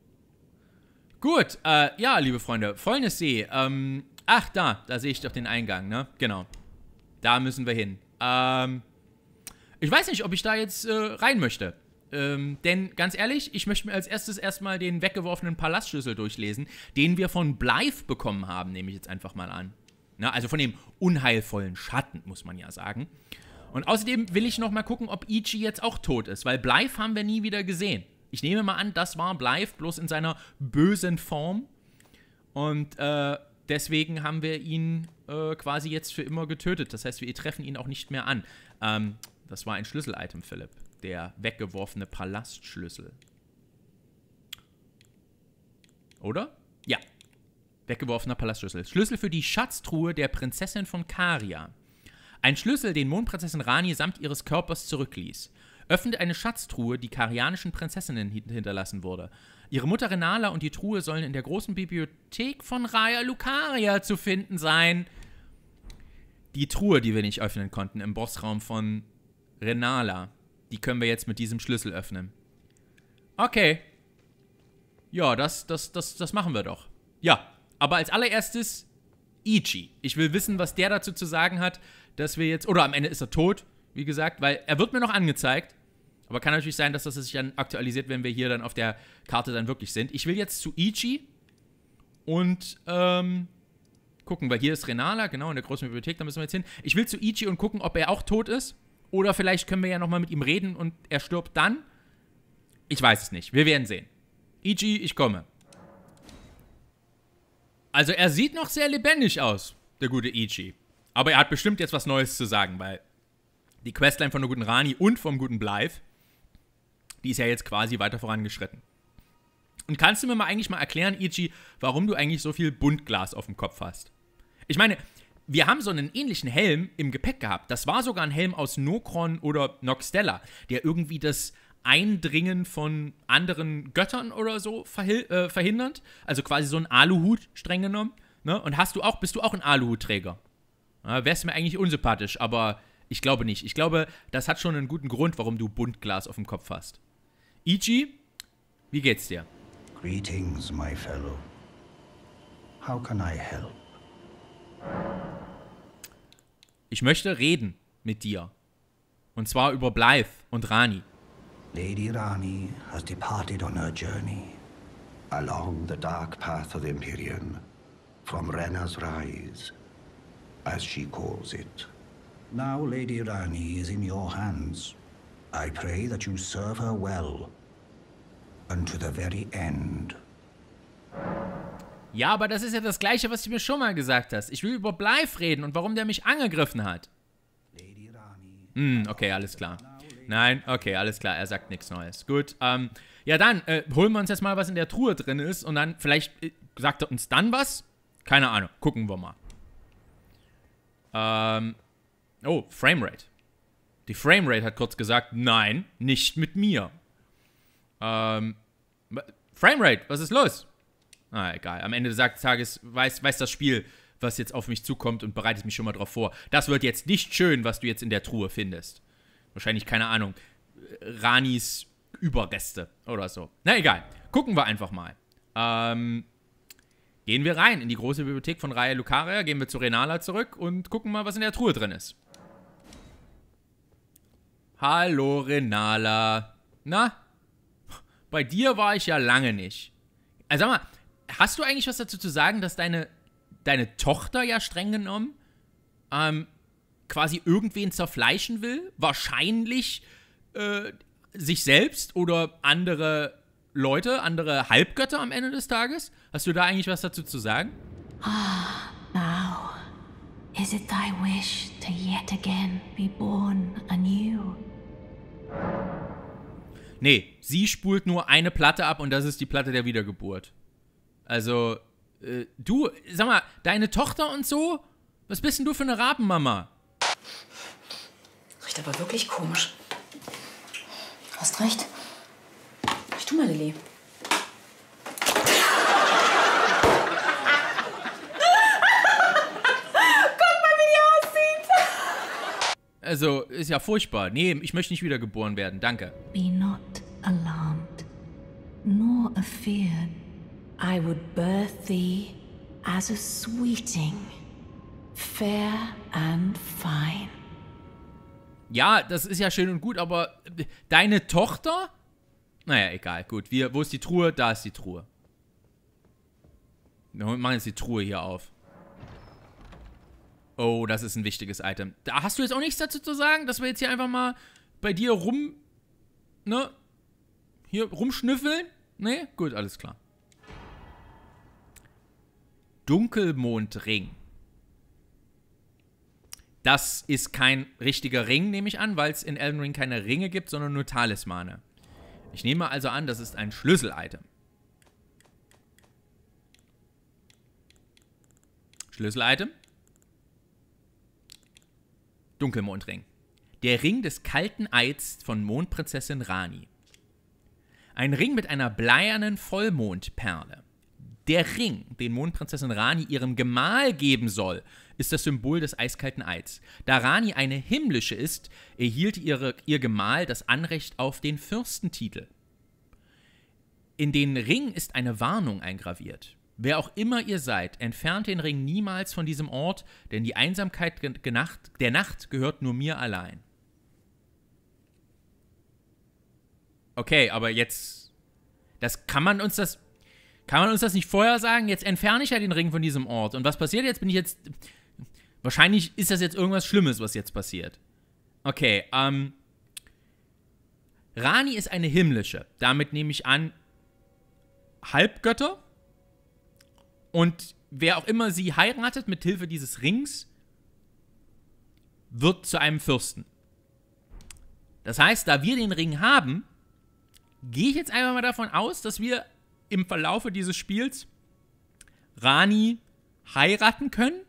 Gut, äh, ja, liebe Freunde, Fäulnissee. Ähm, ach, da, da sehe ich doch den Eingang, ne? Genau. Da müssen wir hin. Ähm, ich weiß nicht, ob ich da jetzt äh, rein möchte. Ähm, denn, ganz ehrlich, ich möchte mir als erstes erstmal den weggeworfenen Palastschlüssel durchlesen, den wir von Blythe bekommen haben, nehme ich jetzt einfach mal an. Na, also von dem unheilvollen Schatten, muss man ja sagen. Und außerdem will ich noch mal gucken, ob Ichi jetzt auch tot ist, weil Blythe haben wir nie wieder gesehen. Ich nehme mal an, das war Blythe, bloß in seiner bösen Form. Und äh, deswegen haben wir ihn äh, quasi jetzt für immer getötet. Das heißt, wir treffen ihn auch nicht mehr an. Ähm, das war ein Schlüssel-Item, Philipp. Der weggeworfene Palastschlüssel. Oder? Ja. Weggeworfener Palastschlüssel. Schlüssel für die Schatztruhe der Prinzessin von Caria. Ein Schlüssel, den Mondprinzessin Rani samt ihres Körpers zurückließ. Öffnet eine Schatztruhe, die karianischen Prinzessinnen hinterlassen wurde. Ihre Mutter Renala und die Truhe sollen in der großen Bibliothek von Raya Lucaria zu finden sein. Die Truhe, die wir nicht öffnen konnten im Bossraum von Renala, die können wir jetzt mit diesem Schlüssel öffnen. Okay. Ja, das, das, das, das machen wir doch. Ja. Aber als allererstes Ichi. Ich will wissen, was der dazu zu sagen hat, dass wir jetzt... Oder am Ende ist er tot, wie gesagt, weil er wird mir noch angezeigt. Aber kann natürlich sein, dass das sich dann aktualisiert, wenn wir hier dann auf der Karte dann wirklich sind. Ich will jetzt zu Ichi und ähm, gucken, weil hier ist Renala, genau, in der großen Bibliothek, da müssen wir jetzt hin. Ich will zu Ichi und gucken, ob er auch tot ist. Oder vielleicht können wir ja nochmal mit ihm reden und er stirbt dann. Ich weiß es nicht. Wir werden sehen. Ichi, ich komme. Also er sieht noch sehr lebendig aus, der gute Ichi. Aber er hat bestimmt jetzt was Neues zu sagen, weil die Questline von der guten Rani und vom guten Blythe, die ist ja jetzt quasi weiter vorangeschritten. Und kannst du mir mal eigentlich mal erklären, Ichi, warum du eigentlich so viel Buntglas auf dem Kopf hast? Ich meine, wir haben so einen ähnlichen Helm im Gepäck gehabt. Das war sogar ein Helm aus Nokron oder Noxtella, der irgendwie das Eindringen von anderen Göttern oder so äh, verhindert. Also quasi so ein Aluhut, streng genommen. Ne? Und hast du auch, bist du auch ein Aluhutträger? Ja, wär's mir eigentlich unsympathisch, aber ich glaube nicht. Ich glaube, das hat schon einen guten Grund, warum du Buntglas auf dem Kopf hast. Ichi, wie geht's dir? Greetings, my fellow. How can I help? Ich möchte reden mit dir. Und zwar über Blythe und Rani. Lady Rani has departed on her journey along the dark path of Empyrean, from Rena's Rise, as she calls it. Now Lady Rani is in your hands. I pray that you serve her well, and to the very end. Ja, aber das ist ja das Gleiche, was du mir schon mal gesagt hast. Ich will über Blythe reden und warum der mich angegriffen hat. Lady Rani. Hm, okay, alles klar. Nein, okay, alles klar, er sagt nichts Neues. Gut, ähm, ja dann, äh, holen wir uns jetzt mal, was in der Truhe drin ist und dann, vielleicht äh, sagt er uns dann was? Keine Ahnung, gucken wir mal. Ähm, oh, Framerate. Die Framerate hat kurz gesagt, nein, nicht mit mir. Ähm, Framerate, was ist los? Ah, egal, am Ende des Tages weiß, weiß das Spiel, was jetzt auf mich zukommt und bereitet mich schon mal drauf vor. Das wird jetzt nicht schön, was du jetzt in der Truhe findest. Wahrscheinlich, keine Ahnung, Ranis Überreste oder so. Na egal, gucken wir einfach mal. Ähm, gehen wir rein in die große Bibliothek von Raya Lucaria, gehen wir zu Renala zurück und gucken mal, was in der Truhe drin ist. Hallo, Renala. Na? Bei dir war ich ja lange nicht. Also sag mal, hast du eigentlich was dazu zu sagen, dass deine, deine Tochter ja streng genommen ähm, quasi irgendwen zerfleischen will? Wahrscheinlich äh, sich selbst oder andere Leute, andere Halbgötter am Ende des Tages? Hast du da eigentlich was dazu zu sagen? Ah, now, is it thy wish to yet again be born anew? Nee, sie spult nur eine Platte ab und das ist die Platte der Wiedergeburt. Also, äh, du, sag mal, deine Tochter und so? Was bist denn du für eine Rabenmama? Riecht aber wirklich komisch. Hast recht. Ich tu mal, Lilly. Also, ist ja furchtbar. Nee, ich möchte nicht wiedergeboren werden, danke. Be not alarmed, nor afeared. I would birth thee as a sweeting, fair and fine. Ja, das ist ja schön und gut, aber deine Tochter? Naja, egal, gut. Wir, wo ist die Truhe? Da ist die Truhe. Wir machen jetzt die Truhe hier auf. Oh, das ist ein wichtiges Item. Da hast du jetzt auch nichts dazu zu sagen, dass wir jetzt hier einfach mal bei dir rum, ne, hier rumschnüffeln? Ne? Gut, alles klar. Dunkelmondring. Das ist kein richtiger Ring, nehme ich an, weil es in Elden Ring keine Ringe gibt, sondern nur Talismane. Ich nehme also an, das ist ein Schlüssel-Item. Schlüssel-Item. Dunkelmondring. Der Ring des kalten Eids von Mondprinzessin Rani. Ein Ring mit einer bleiernen Vollmondperle. Der Ring, den Mondprinzessin Rani ihrem Gemahl geben soll, ist das Symbol des eiskalten Eids. Da Rani eine himmlische ist, erhielt ihre, ihr Gemahl das Anrecht auf den Fürstentitel. In den Ring ist eine Warnung eingraviert. Wer auch immer ihr seid, entfernt den Ring niemals von diesem Ort, denn die Einsamkeit der Nacht gehört nur mir allein. Okay, aber jetzt, das kann man uns das, kann man uns das nicht vorher sagen? Jetzt entferne ich ja den Ring von diesem Ort. Und was passiert jetzt? Bin ich jetzt, wahrscheinlich ist das jetzt irgendwas Schlimmes, was jetzt passiert. Okay, ähm, Rani ist eine himmlische. Damit nehme ich an, Halbgötter. Und wer auch immer sie heiratet mit Hilfe dieses Rings, wird zu einem Fürsten. Das heißt, da wir den Ring haben, gehe ich jetzt einfach mal davon aus, dass wir im Verlaufe dieses Spiels Rani heiraten können.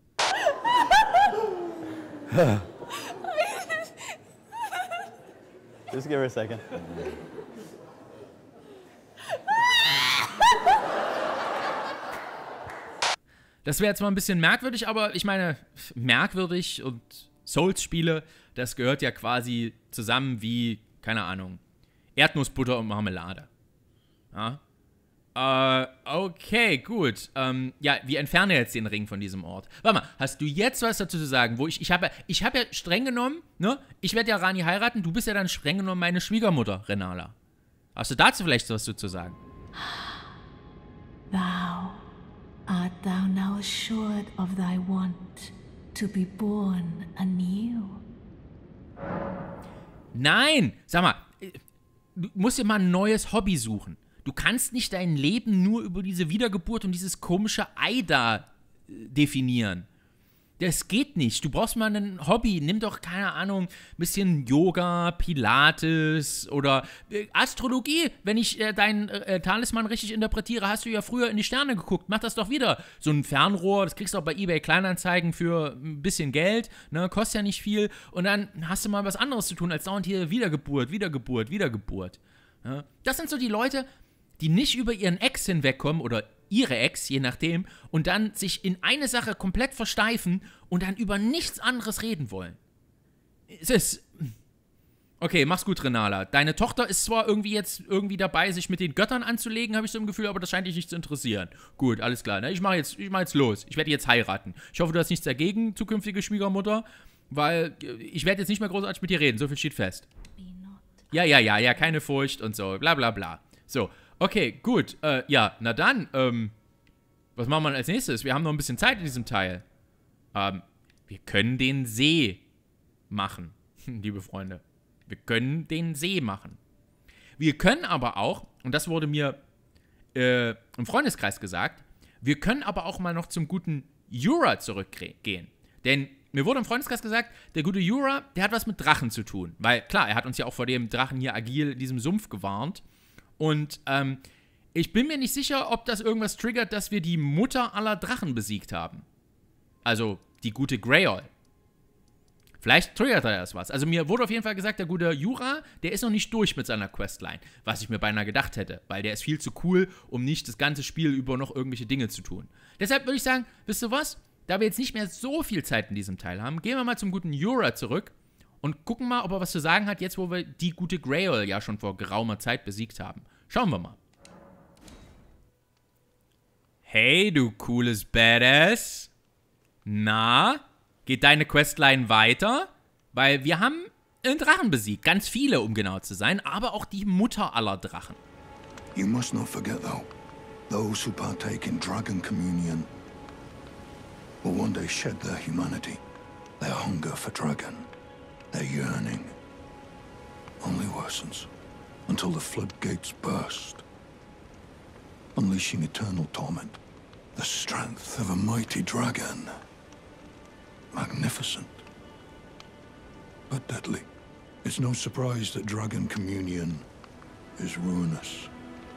Just give her a second. Das wäre jetzt mal ein bisschen merkwürdig, aber ich meine, merkwürdig und Souls-Spiele, das gehört ja quasi zusammen wie, keine Ahnung, Erdnussbutter und Marmelade. Ja? Äh, okay, gut. Ähm, ja, wir entfernen jetzt den Ring von diesem Ort. Warte mal, hast du jetzt was dazu zu sagen? Wo ich, ich habe ich hab ja streng genommen, ne? Ich werde ja Rani heiraten, du bist ja dann streng genommen meine Schwiegermutter, Renala. Hast du dazu vielleicht was zu sagen? Thou art thou now assured of thy want to be born anew? Nein! Sag mal, du musst dir mal ein neues Hobby suchen. Du kannst nicht dein Leben nur über diese Wiedergeburt und dieses komische Ei da definieren. Das geht nicht. Du brauchst mal ein Hobby. Nimm doch, keine Ahnung, ein bisschen Yoga, Pilates oder äh, Astrologie. Wenn ich äh, deinen äh, Talisman richtig interpretiere, hast du ja früher in die Sterne geguckt. Mach das doch wieder. So ein Fernrohr, das kriegst du auch bei eBay Kleinanzeigen für ein bisschen Geld. Ne? Kostet ja nicht viel. Und dann hast du mal was anderes zu tun, als dauernd hier Wiedergeburt, Wiedergeburt, Wiedergeburt. Ja? Das sind so die Leute, die nicht über ihren Ex hinwegkommen oder ihre Ex, je nachdem, und dann sich in eine Sache komplett versteifen und dann über nichts anderes reden wollen. Es ist... Okay, mach's gut, Renala. Deine Tochter ist zwar irgendwie jetzt irgendwie dabei, sich mit den Göttern anzulegen, habe ich so im Gefühl, aber das scheint dich nicht zu interessieren. Gut, alles klar. Ne? Ich mache jetzt, ich mach jetzt los. Ich werde jetzt heiraten. Ich hoffe, du hast nichts dagegen, zukünftige Schwiegermutter. weil ich werde jetzt nicht mehr großartig mit dir reden, so viel steht fest. Ja, ja, ja, ja, keine Furcht und so, bla bla bla. So, okay, gut, äh, ja, na dann, ähm, was machen wir als nächstes? Wir haben noch ein bisschen Zeit in diesem Teil. Ähm, wir können den See machen, liebe Freunde. Wir können den See machen. Wir können aber auch, und das wurde mir äh, im Freundeskreis gesagt, wir können aber auch mal noch zum guten Jura zurückgehen. Denn mir wurde im Freundeskreis gesagt, der gute Jura, der hat was mit Drachen zu tun. Weil, klar, er hat uns ja auch vor dem Drachen hier agil in diesem Sumpf gewarnt. Und, ähm, ich bin mir nicht sicher, ob das irgendwas triggert, dass wir die Mutter aller Drachen besiegt haben. Also, die gute Greyol. Vielleicht triggert er das was. Also mir wurde auf jeden Fall gesagt, der gute Jura, der ist noch nicht durch mit seiner Questline. Was ich mir beinahe gedacht hätte. Weil der ist viel zu cool, um nicht das ganze Spiel über noch irgendwelche Dinge zu tun. Deshalb würde ich sagen, wisst ihr was? Da wir jetzt nicht mehr so viel Zeit in diesem Teil haben, gehen wir mal zum guten Jura zurück und gucken mal, ob er was zu sagen hat, jetzt wo wir die gute Greyol ja schon vor geraumer Zeit besiegt haben. Schauen wir mal. Hey, du cooles Badass. Na, geht deine Questline weiter? Weil wir haben einen Drachen besiegt. Ganz viele, um genau zu sein, aber auch die Mutter aller Drachen. You must not forget, though, those who partake in Dragon Communion will one day shed their humanity, their hunger for dragon, their yearning only worsens until the floodgates burst, unleashing eternal torment, the strength of a mighty dragon. Magnificent, but deadly. It's no surprise that Dragon Communion is ruinous.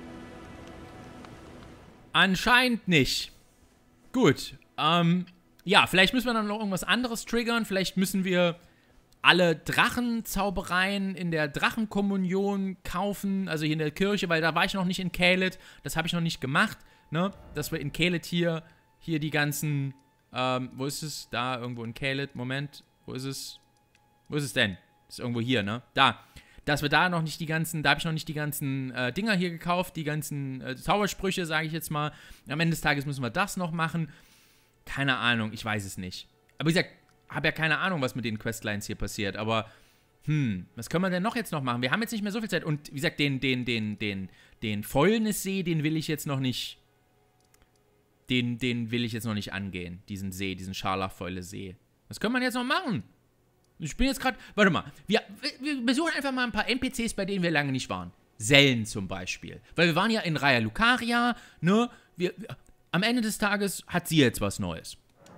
Anscheinend nicht. Gut, ähm, ja, vielleicht müssen wir dann noch irgendwas anderes triggern. Vielleicht müssen wir alle Drachenzaubereien in der Drachenkommunion kaufen, also hier in der Kirche, weil da war ich noch nicht in Caelid. Das habe ich noch nicht gemacht, ne? Dass wir in Caelid hier, hier die ganzen... Ähm, wo ist es? Da, irgendwo in Caelid. Moment, wo ist es? Wo ist es denn? Ist irgendwo hier, ne? Da. Dass wir da noch nicht die ganzen, da habe ich noch nicht die ganzen äh, Dinger hier gekauft, die ganzen äh, Zaubersprüche, sage ich jetzt mal. Am Ende des Tages müssen wir das noch machen. Keine Ahnung, ich weiß es nicht. Aber wie gesagt, habe ja keine Ahnung, was mit den Questlines hier passiert, aber hm, was können wir denn noch jetzt noch machen? Wir haben jetzt nicht mehr so viel Zeit und wie gesagt, den, den, den, den, den Fäulnissee, den will ich jetzt noch nicht Den, den will ich jetzt noch nicht angehen, diesen See, diesen Scharlachfäule-See. Was können wir jetzt noch machen? Ich bin jetzt gerade, warte mal, wir, wir besuchen einfach mal ein paar N P Cs, bei denen wir lange nicht waren. Sellen zum Beispiel. Weil wir waren ja in Raya Lucaria, ne? Wir, wir, am Ende des Tages hat sie jetzt was Neues.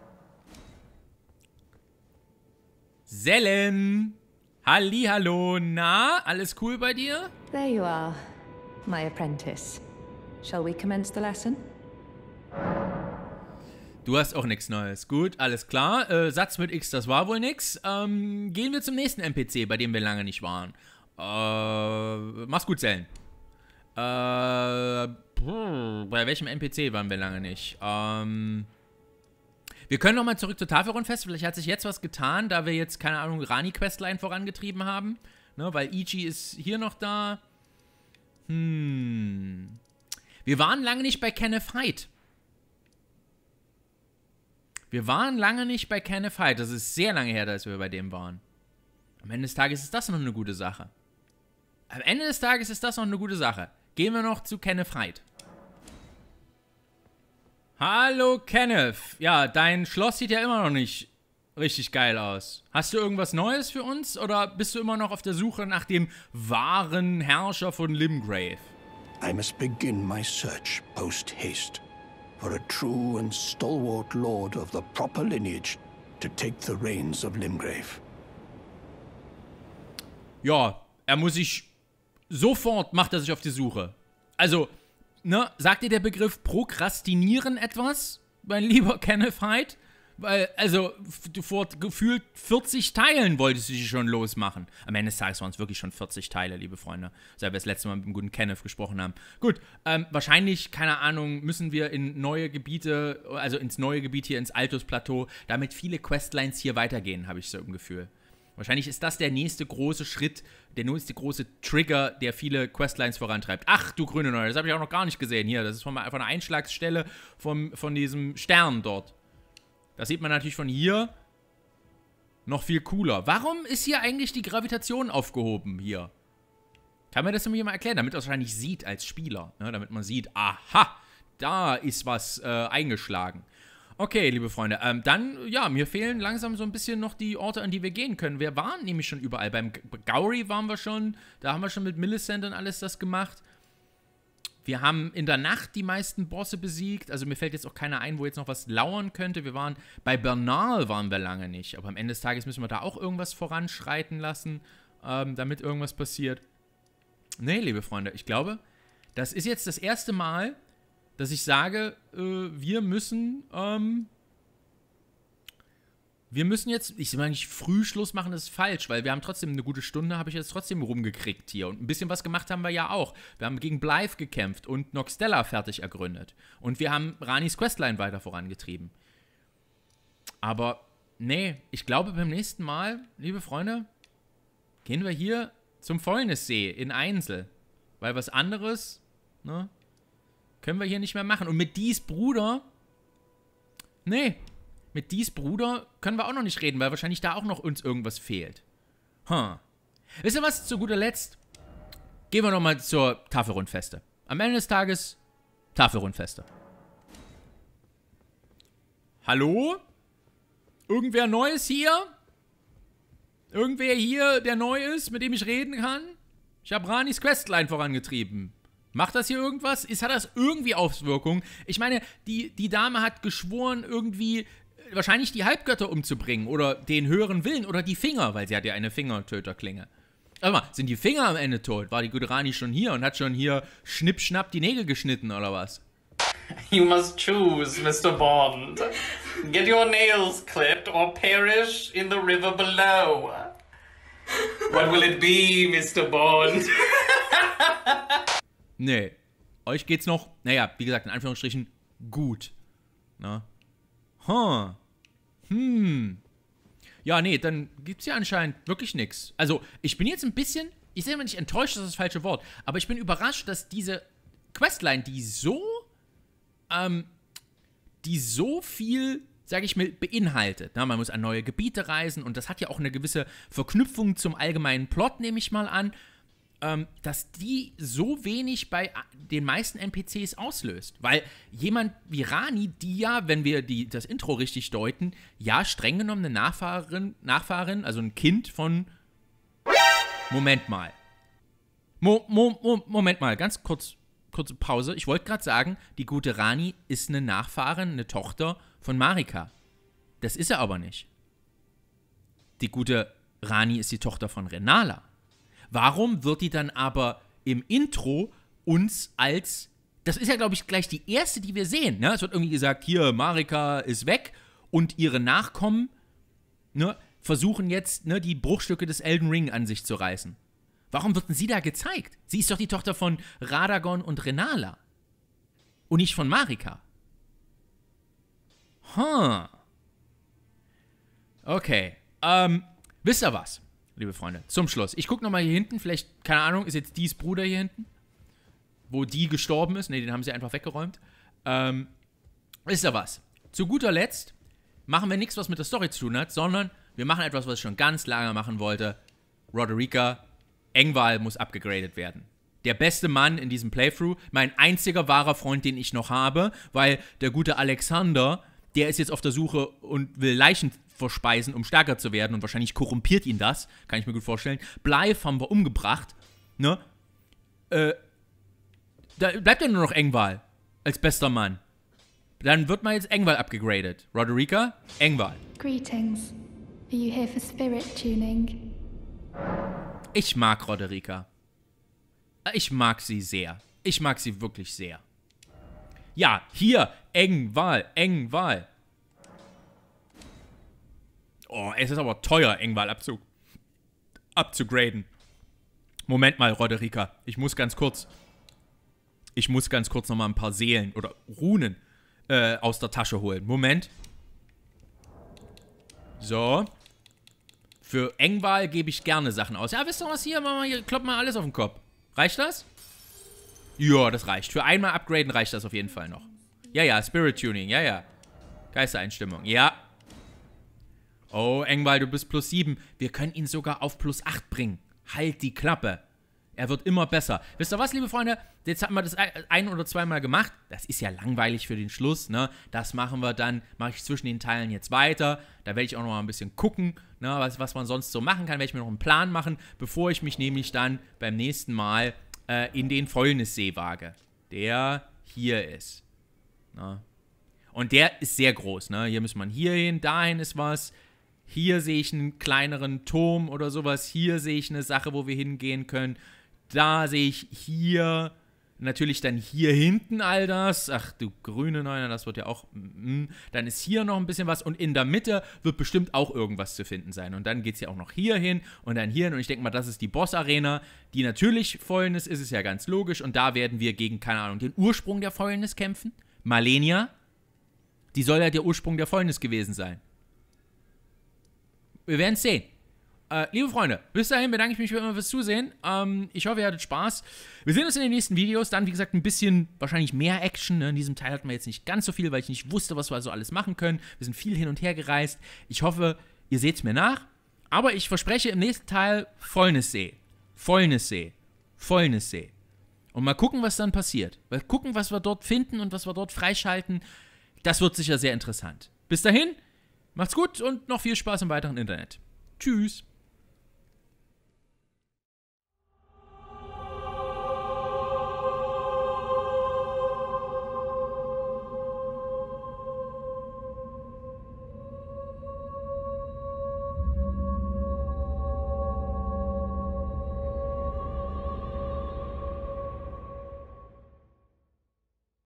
Sellen! Hallihallo, na? Alles cool bei dir? There you are, my apprentice. Shall we commence the lesson? Du hast auch nichts Neues. Gut, alles klar. Äh, Satz mit X, das war wohl nix. Ähm, gehen wir zum nächsten N P C, bei dem wir lange nicht waren. Äh, mach's gut, Zellen. Äh, bei welchem N P C waren wir lange nicht? Ähm, wir können nochmal zurück zur Tafelrundfest. Vielleicht hat sich jetzt was getan, da wir jetzt, keine Ahnung, Rani-Questline vorangetrieben haben. Ne, weil Ichi ist hier noch da. Hm. Wir waren lange nicht bei Kenneth Haidt. Wir waren lange nicht bei Kenneth Haidt. Das ist sehr lange her, dass wir bei dem waren. Am Ende des Tages ist das noch eine gute Sache. Am Ende des Tages ist das noch eine gute Sache. Gehen wir noch zu Kenneth Haidt. Hallo Kenneth. Ja, dein Schloss sieht ja immer noch nicht richtig geil aus. Hast du irgendwas Neues für uns? Oder bist du immer noch auf der Suche nach dem wahren Herrscher von Limgrave? I must begin my search post-haste for a true and stalwart lord of the proper lineage to take the reins of Limgrave. Ja, er muss sich... Sofort macht er sich auf die Suche. Also, ne, sagt dir der Begriff Prokrastinieren etwas, mein lieber Kenneth Haidt? Weil, also, vor gefühlt vierzig Teilen wolltest du dich schon losmachen. Am Ende des Tages waren es wirklich schon vierzig Teile, liebe Freunde. Seit wir das letzte Mal mit dem guten Kenneth gesprochen haben. Gut, ähm, wahrscheinlich, keine Ahnung, müssen wir in neue Gebiete, also ins neue Gebiet hier, ins Altus-Plateau, damit viele Questlines hier weitergehen, habe ich so im Gefühl. Wahrscheinlich ist das der nächste große Schritt, der nächste große Trigger, der viele Questlines vorantreibt. Ach, du grüne Neune, das habe ich auch noch gar nicht gesehen. Hier, das ist von, von der Einschlagsstelle vom, von diesem Stern dort. Das sieht man natürlich von hier. noch viel cooler. Warum ist hier eigentlich die Gravitation aufgehoben hier? Kann mir das nämlich mal erklären, damit man es wahrscheinlich sieht als Spieler. Ne? Damit man sieht, aha, da ist was äh, eingeschlagen. Okay, liebe Freunde, ähm, dann, ja, mir fehlen langsam so ein bisschen noch die Orte, an die wir gehen können. Wir waren nämlich schon überall. Beim Gowrie waren wir schon, da haben wir schon mit Millicent und alles das gemacht. Wir haben in der Nacht die meisten Bosse besiegt. Also mir fällt jetzt auch keiner ein, wo jetzt noch was lauern könnte. Wir waren, bei Bernal waren wir lange nicht. Aber am Ende des Tages müssen wir da auch irgendwas voranschreiten lassen, ähm, damit irgendwas passiert. Nee, liebe Freunde, ich glaube, das ist jetzt das erste Mal, dass ich sage, äh, wir müssen, ähm, wir müssen jetzt, ich sage nicht früh Schluss machen, das ist falsch, weil wir haben trotzdem eine gute Stunde, habe ich jetzt trotzdem rumgekriegt hier. Und ein bisschen was gemacht haben wir ja auch. Wir haben gegen Blythe gekämpft und Noxtella fertig ergründet. Und wir haben Ranis Questline weiter vorangetrieben. Aber, nee, ich glaube beim nächsten Mal, liebe Freunde, gehen wir hier zum Fäulnissee in Einsel. Weil was anderes, ne, können wir hier nicht mehr machen. Und mit Dees Bruder, nee, mit Dees Bruder können wir auch noch nicht reden, weil wahrscheinlich da auch noch uns irgendwas fehlt. Huh. Wisst ihr was? Zu guter Letzt gehen wir nochmal zur Tafelrundfeste. Am Ende des Tages Tafelrundfeste. Hallo? Irgendwer Neues hier? Irgendwer hier, der neu ist, mit dem ich reden kann? Ich habe Ranis Questline vorangetrieben. Macht das hier irgendwas? Ist, hat das irgendwie Auswirkungen? Ich meine, die, die Dame hat geschworen, irgendwie wahrscheinlich die Halbgötter umzubringen oder den höheren Willen oder die Finger, weil sie hat ja eine Fingertöterklinge. Warte mal, sind die Finger am Ende tot? War die gute Rani schon hier und hat schon hier schnipp-schnapp die Nägel geschnitten oder was? You must choose, Mister Bond. Get your nails clipped or perish in the river below. What will it be, Mister Bond? Nee, euch geht's noch, naja, wie gesagt, in Anführungsstrichen, gut. Na? Huh. Hm. Ja, nee, dann gibt's ja anscheinend wirklich nichts. Also, ich bin jetzt ein bisschen, ich sehe mal nicht enttäuscht, das ist das falsche Wort, aber ich bin überrascht, dass diese Questline, die so, ähm, die so viel, sage ich mal, beinhaltet. Na, man muss an neue Gebiete reisen und das hat ja auch eine gewisse Verknüpfung zum allgemeinen Plot, nehme ich mal an, ähm, dass die so wenig bei den meisten N P Cs auslöst. Weil jemand wie Rani, die ja, wenn wir die, das Intro richtig deuten, ja streng genommen eine Nachfahrin, Nachfahrin, also ein Kind von... Moment mal. Mo, mo, mo, Moment mal, ganz kurz, kurze Pause. Ich wollte gerade sagen, die gute Rani ist eine Nachfahrin, eine Tochter von Marika. Das ist er aber nicht. Die gute Rani ist die Tochter von Renala. Warum wird die dann aber im Intro uns als, das ist ja, glaube ich, gleich die erste, die wir sehen, ne? Es wird irgendwie gesagt, hier, Marika ist weg und ihre Nachkommen, ne, versuchen jetzt, ne, die Bruchstücke des Elden Ring an sich zu reißen. Warum wird denn sie da gezeigt? Sie ist doch die Tochter von Radagon und Renala. Und nicht von Marika. Huh. Okay. Ähm, wisst ihr was, liebe Freunde? Zum Schluss. Ich gucke nochmal hier hinten. Vielleicht, keine Ahnung, ist jetzt Dees Bruder hier hinten? Wo die gestorben ist? Ne, den haben sie einfach weggeräumt. Ähm, wisst ihr was? Zu guter Letzt machen wir nichts, was mit der Story zu tun hat, sondern wir machen etwas, was ich schon ganz lange machen wollte. Roderika, Engvall muss abgegradet werden. Der beste Mann in diesem Playthrough, mein einziger wahrer Freund, den ich noch habe, weil der gute Alexander, der ist jetzt auf der Suche und will Leichen verspeisen, um stärker zu werden und wahrscheinlich korrumpiert ihn das, kann ich mir gut vorstellen. Blythe haben wir umgebracht, ne? Äh, da bleibt ja nur noch Engvall als bester Mann. Dann wird mal jetzt Engvall abgegradet. Roderika, Engvall. Greetings. Are you here for spirit tuning? Ich mag Roderika. Ich mag sie sehr. Ich mag sie wirklich sehr. Ja, hier, Engvall, Engvall. Oh, es ist aber teuer, Engvall abzu abzugraden. Moment mal, Roderika. Ich muss ganz kurz... Ich muss ganz kurz nochmal ein paar Seelen oder Runen äh, aus der Tasche holen. Moment. So. Für Engvall gebe ich gerne Sachen aus. Ja, wisst ihr was hier? Machen wir hier, kloppen wir alles auf den Kopf. Reicht das? Ja, das reicht. Für einmal upgraden reicht das auf jeden Fall noch. Ja, ja, Spirit Tuning. Ja, ja. Geistereinstimmung. Ja. Oh, Engwall, du bist plus sieben. Wir können ihn sogar auf plus acht bringen. Halt die Klappe. Er wird immer besser. Wisst ihr was, liebe Freunde? Jetzt haben wir das ein- oder zweimal gemacht. Das ist ja langweilig für den Schluss, ne? Das machen wir dann, mache ich zwischen den Teilen jetzt weiter. Da werde ich auch noch mal ein bisschen gucken, ne, was, was man sonst so machen kann. Werde ich mir noch einen Plan machen, bevor ich mich nämlich dann beim nächsten Mal äh, in den Fäulnissee wage. Der hier ist. Ne? Und der ist sehr groß, ne? Hier muss man hier hin, dahin ist was. Hier sehe ich einen kleineren Turm oder sowas. Hier sehe ich eine Sache, wo wir hingehen können. Da sehe ich hier, natürlich dann hier hinten all das. Ach du grüne Neune, das wird ja auch, mm, dann ist hier noch ein bisschen was und in der Mitte wird bestimmt auch irgendwas zu finden sein. Und dann geht es ja auch noch hier hin und dann hier hin. Und ich denke mal, das ist die Boss-Arena, die natürlich Fäulnis ist, ist ja ganz logisch. Und da werden wir gegen, keine Ahnung, den Ursprung der Fäulnis kämpfen. Malenia, die soll ja der Ursprung der Fäulnis gewesen sein. Wir werden es sehen. Äh, liebe Freunde, bis dahin bedanke ich mich für immer fürs Zusehen. Ähm, ich hoffe, ihr hattet Spaß. Wir sehen uns in den nächsten Videos. Dann, wie gesagt, ein bisschen, wahrscheinlich mehr Action. Ne? In diesem Teil hatten wir jetzt nicht ganz so viel, weil ich nicht wusste, was wir so alles machen können. Wir sind viel hin und her gereist. Ich hoffe, ihr seht es mir nach. Aber ich verspreche im nächsten Teil Fäulnissee. Fäulnissee. Fäulnissee. Und mal gucken, was dann passiert. Mal gucken, was wir dort finden und was wir dort freischalten. Das wird sicher sehr interessant. Bis dahin, macht's gut und noch viel Spaß im weiteren Internet. Tschüss.